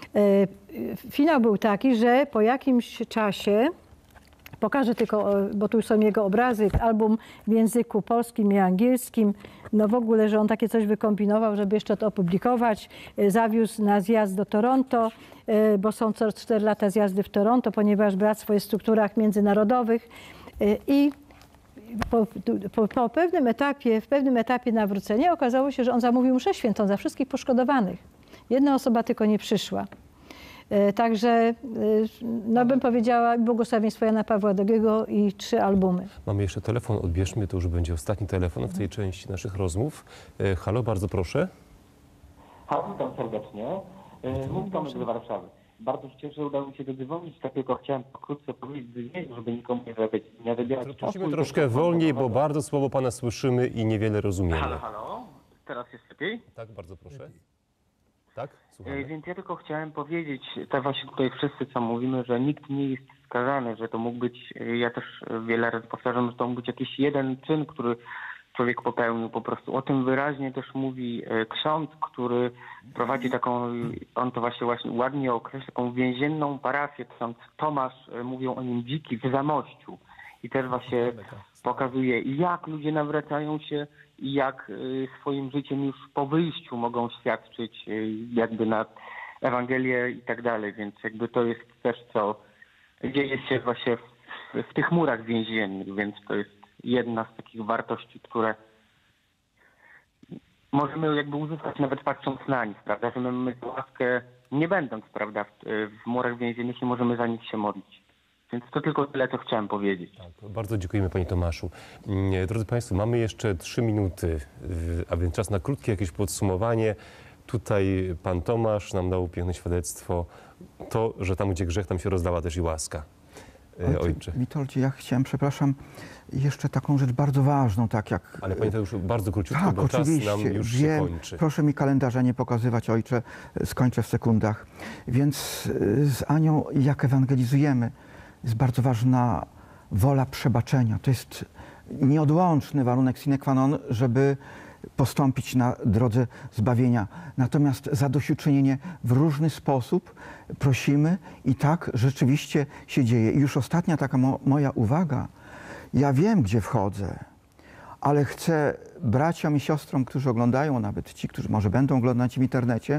Finał był taki, że po jakimś czasie, pokażę tylko, bo tu są jego obrazy, album w języku polskim i angielskim, no w ogóle, że on takie coś wykombinował, żeby jeszcze to opublikować. Zawiózł na zjazd do Toronto, bo są co cztery lata zjazdy w Toronto, ponieważ bractwo jest w strukturach międzynarodowych i po, po, po pewnym etapie, w pewnym etapie nawrócenia okazało się, że on zamówił mszę świętą za wszystkich poszkodowanych. Jedna osoba tylko nie przyszła. Także, no bym powiedziała, błogosławieństwo Jana Pawła drugiego i trzy albumy. Mamy jeszcze telefon, odbierzmy, to już będzie ostatni telefon w tej części naszych rozmów. Halo, bardzo proszę. Halo, witam serdecznie. Mówi Tomek z Warszawy. Bardzo się cieszę, że udało mi się dodzwonić, tak tylko chciałem pokrótce powiedzieć, żeby nikomu nie wybierać, nie wybierać czasu. Prosimy troszkę wolniej, bo bardzo słabo pana słyszymy i niewiele rozumiemy. Halo, halo. Teraz jest lepiej? Tak, bardzo proszę. Tak, słuchamy. Więc ja tylko chciałem powiedzieć, tak właśnie tutaj wszyscy co mówimy, że nikt nie jest skazany, że to mógł być, ja też wiele razy powtarzam, że to mógł być jakiś jeden czyn, który człowiek popełnił po prostu. O tym wyraźnie też mówi ksiądz, który prowadzi taką, on to właśnie, właśnie ładnie określa, taką więzienną parafię. Ksiądz Tomasz, mówią o nim dziki w Zamościu. I też właśnie pokazuje, jak ludzie nawracają się i jak swoim życiem już po wyjściu mogą świadczyć jakby na Ewangelię i tak dalej. Więc jakby to jest też co dzieje się właśnie w, w tych murach więziennych, więc to jest jedna z takich wartości, które możemy jakby uzyskać nawet patrząc na nich, prawda, że my mamy tę łaskę nie będąc, prawda, w, w murach więziennych i możemy za nich się modlić. Więc to tylko tyle, co chciałem powiedzieć. Tak, bardzo dziękujemy panie Tomaszu. Drodzy państwo, mamy jeszcze trzy minuty, a więc czas na krótkie jakieś podsumowanie. Tutaj pan Tomasz nam dał piękne świadectwo. To, że tam gdzie grzech, tam się rozdała też i łaska. Ojcze. Ojcze. Witoldzie, ja chciałem, przepraszam, jeszcze taką rzecz bardzo ważną, tak jak... Ale panie to już bardzo króciutko, tak, bo oczywiście, czas nam już wiem, się kończy. Proszę mi kalendarza nie pokazywać, ojcze, skończę w sekundach. Więc z Anią, jak ewangelizujemy, jest bardzo ważna wola przebaczenia. To jest nieodłączny warunek sine qua non, żeby postąpić na drodze zbawienia. Natomiast zadośćuczynienie w różny sposób prosimy i tak rzeczywiście się dzieje. I już ostatnia taka mo moja uwaga. Ja wiem, gdzie wchodzę, ale chcę braciom i siostrom, którzy oglądają, nawet ci, którzy może będą oglądać w internecie,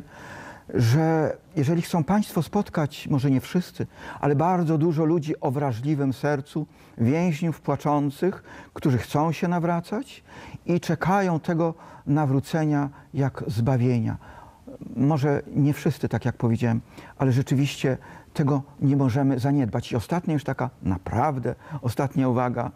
że jeżeli chcą państwo spotkać, może nie wszyscy, ale bardzo dużo ludzi o wrażliwym sercu, więźniów płaczących, którzy chcą się nawracać i czekają tego nawrócenia jak zbawienia. Może nie wszyscy, tak jak powiedziałem, ale rzeczywiście tego nie możemy zaniedbać. I ostatnia już taka naprawdę, ostatnia uwaga.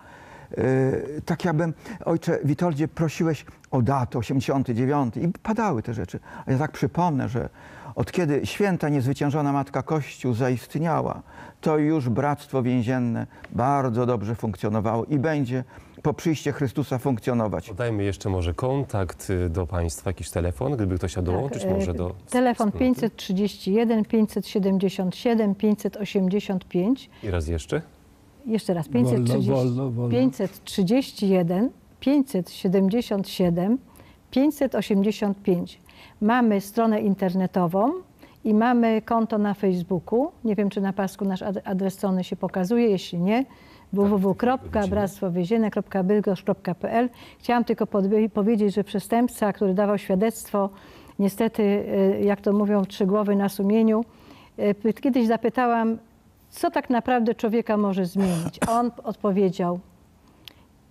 Yy, tak jakbym, ojcze Witoldzie, prosiłeś o datę osiemdziesiąty dziewiąty i padały te rzeczy. A ja tak przypomnę, że od kiedy święta niezwyciężona Matka Kościół zaistniała, to już bractwo więzienne bardzo dobrze funkcjonowało i będzie po przyjściu Chrystusa funkcjonować. Podajmy jeszcze może kontakt do państwa, jakiś telefon, gdyby ktoś chciał dołączyć tak, może do... Telefon pięćset trzydzieści jeden, pięćset siedemdziesiąt siedem, pięćset osiemdziesiąt pięć. I raz jeszcze? Jeszcze raz, pięćset trzydzieści, wolno, wolno, wolno. pięćset trzydzieści jeden, pięćset siedemdziesiąt siedem, pięćset osiemdziesiąt pięć. Mamy stronę internetową i mamy konto na Facebooku. Nie wiem, czy na pasku nasz adres strony się pokazuje, jeśli nie, w w w kropka bractwo więzienne kropka bydgoszcz kropka p l. Chciałam tylko powiedzieć, że przestępca, który dawał świadectwo, niestety, jak to mówią, trzy głowy na sumieniu, kiedyś zapytałam, co tak naprawdę człowieka może zmienić. A on odpowiedział,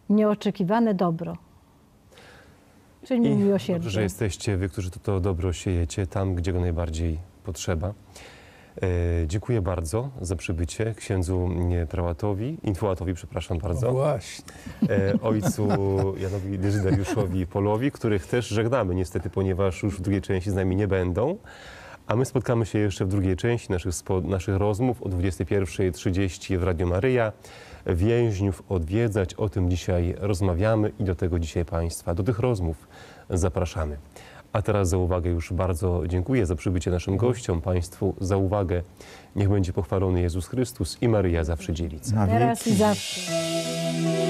nieoczekiwane dobro. Czyli I miłosierdzie. dobrze, że jesteście wy, którzy to, to dobro siejecie tam, gdzie go najbardziej potrzeba. E, dziękuję bardzo za przybycie księdzu nie, prałatowi, infołatowi, przepraszam bardzo. No właśnie. E, ojcu Janowi Dezydiariuszowi Polowi, których też żegnamy niestety, ponieważ już w drugiej części z nami nie będą. A my spotkamy się jeszcze w drugiej części naszych, spo, naszych rozmów o dwudziestej pierwszej trzydzieści w Radio Maryja. Więźniów odwiedzać, o tym dzisiaj rozmawiamy i do tego dzisiaj Państwa, do tych rozmów zapraszamy. A teraz za uwagę już bardzo dziękuję za przybycie naszym gościom, Państwu za uwagę. Niech będzie pochwalony Jezus Chrystus i Maryja zawsze dziewica. Teraz i zawsze.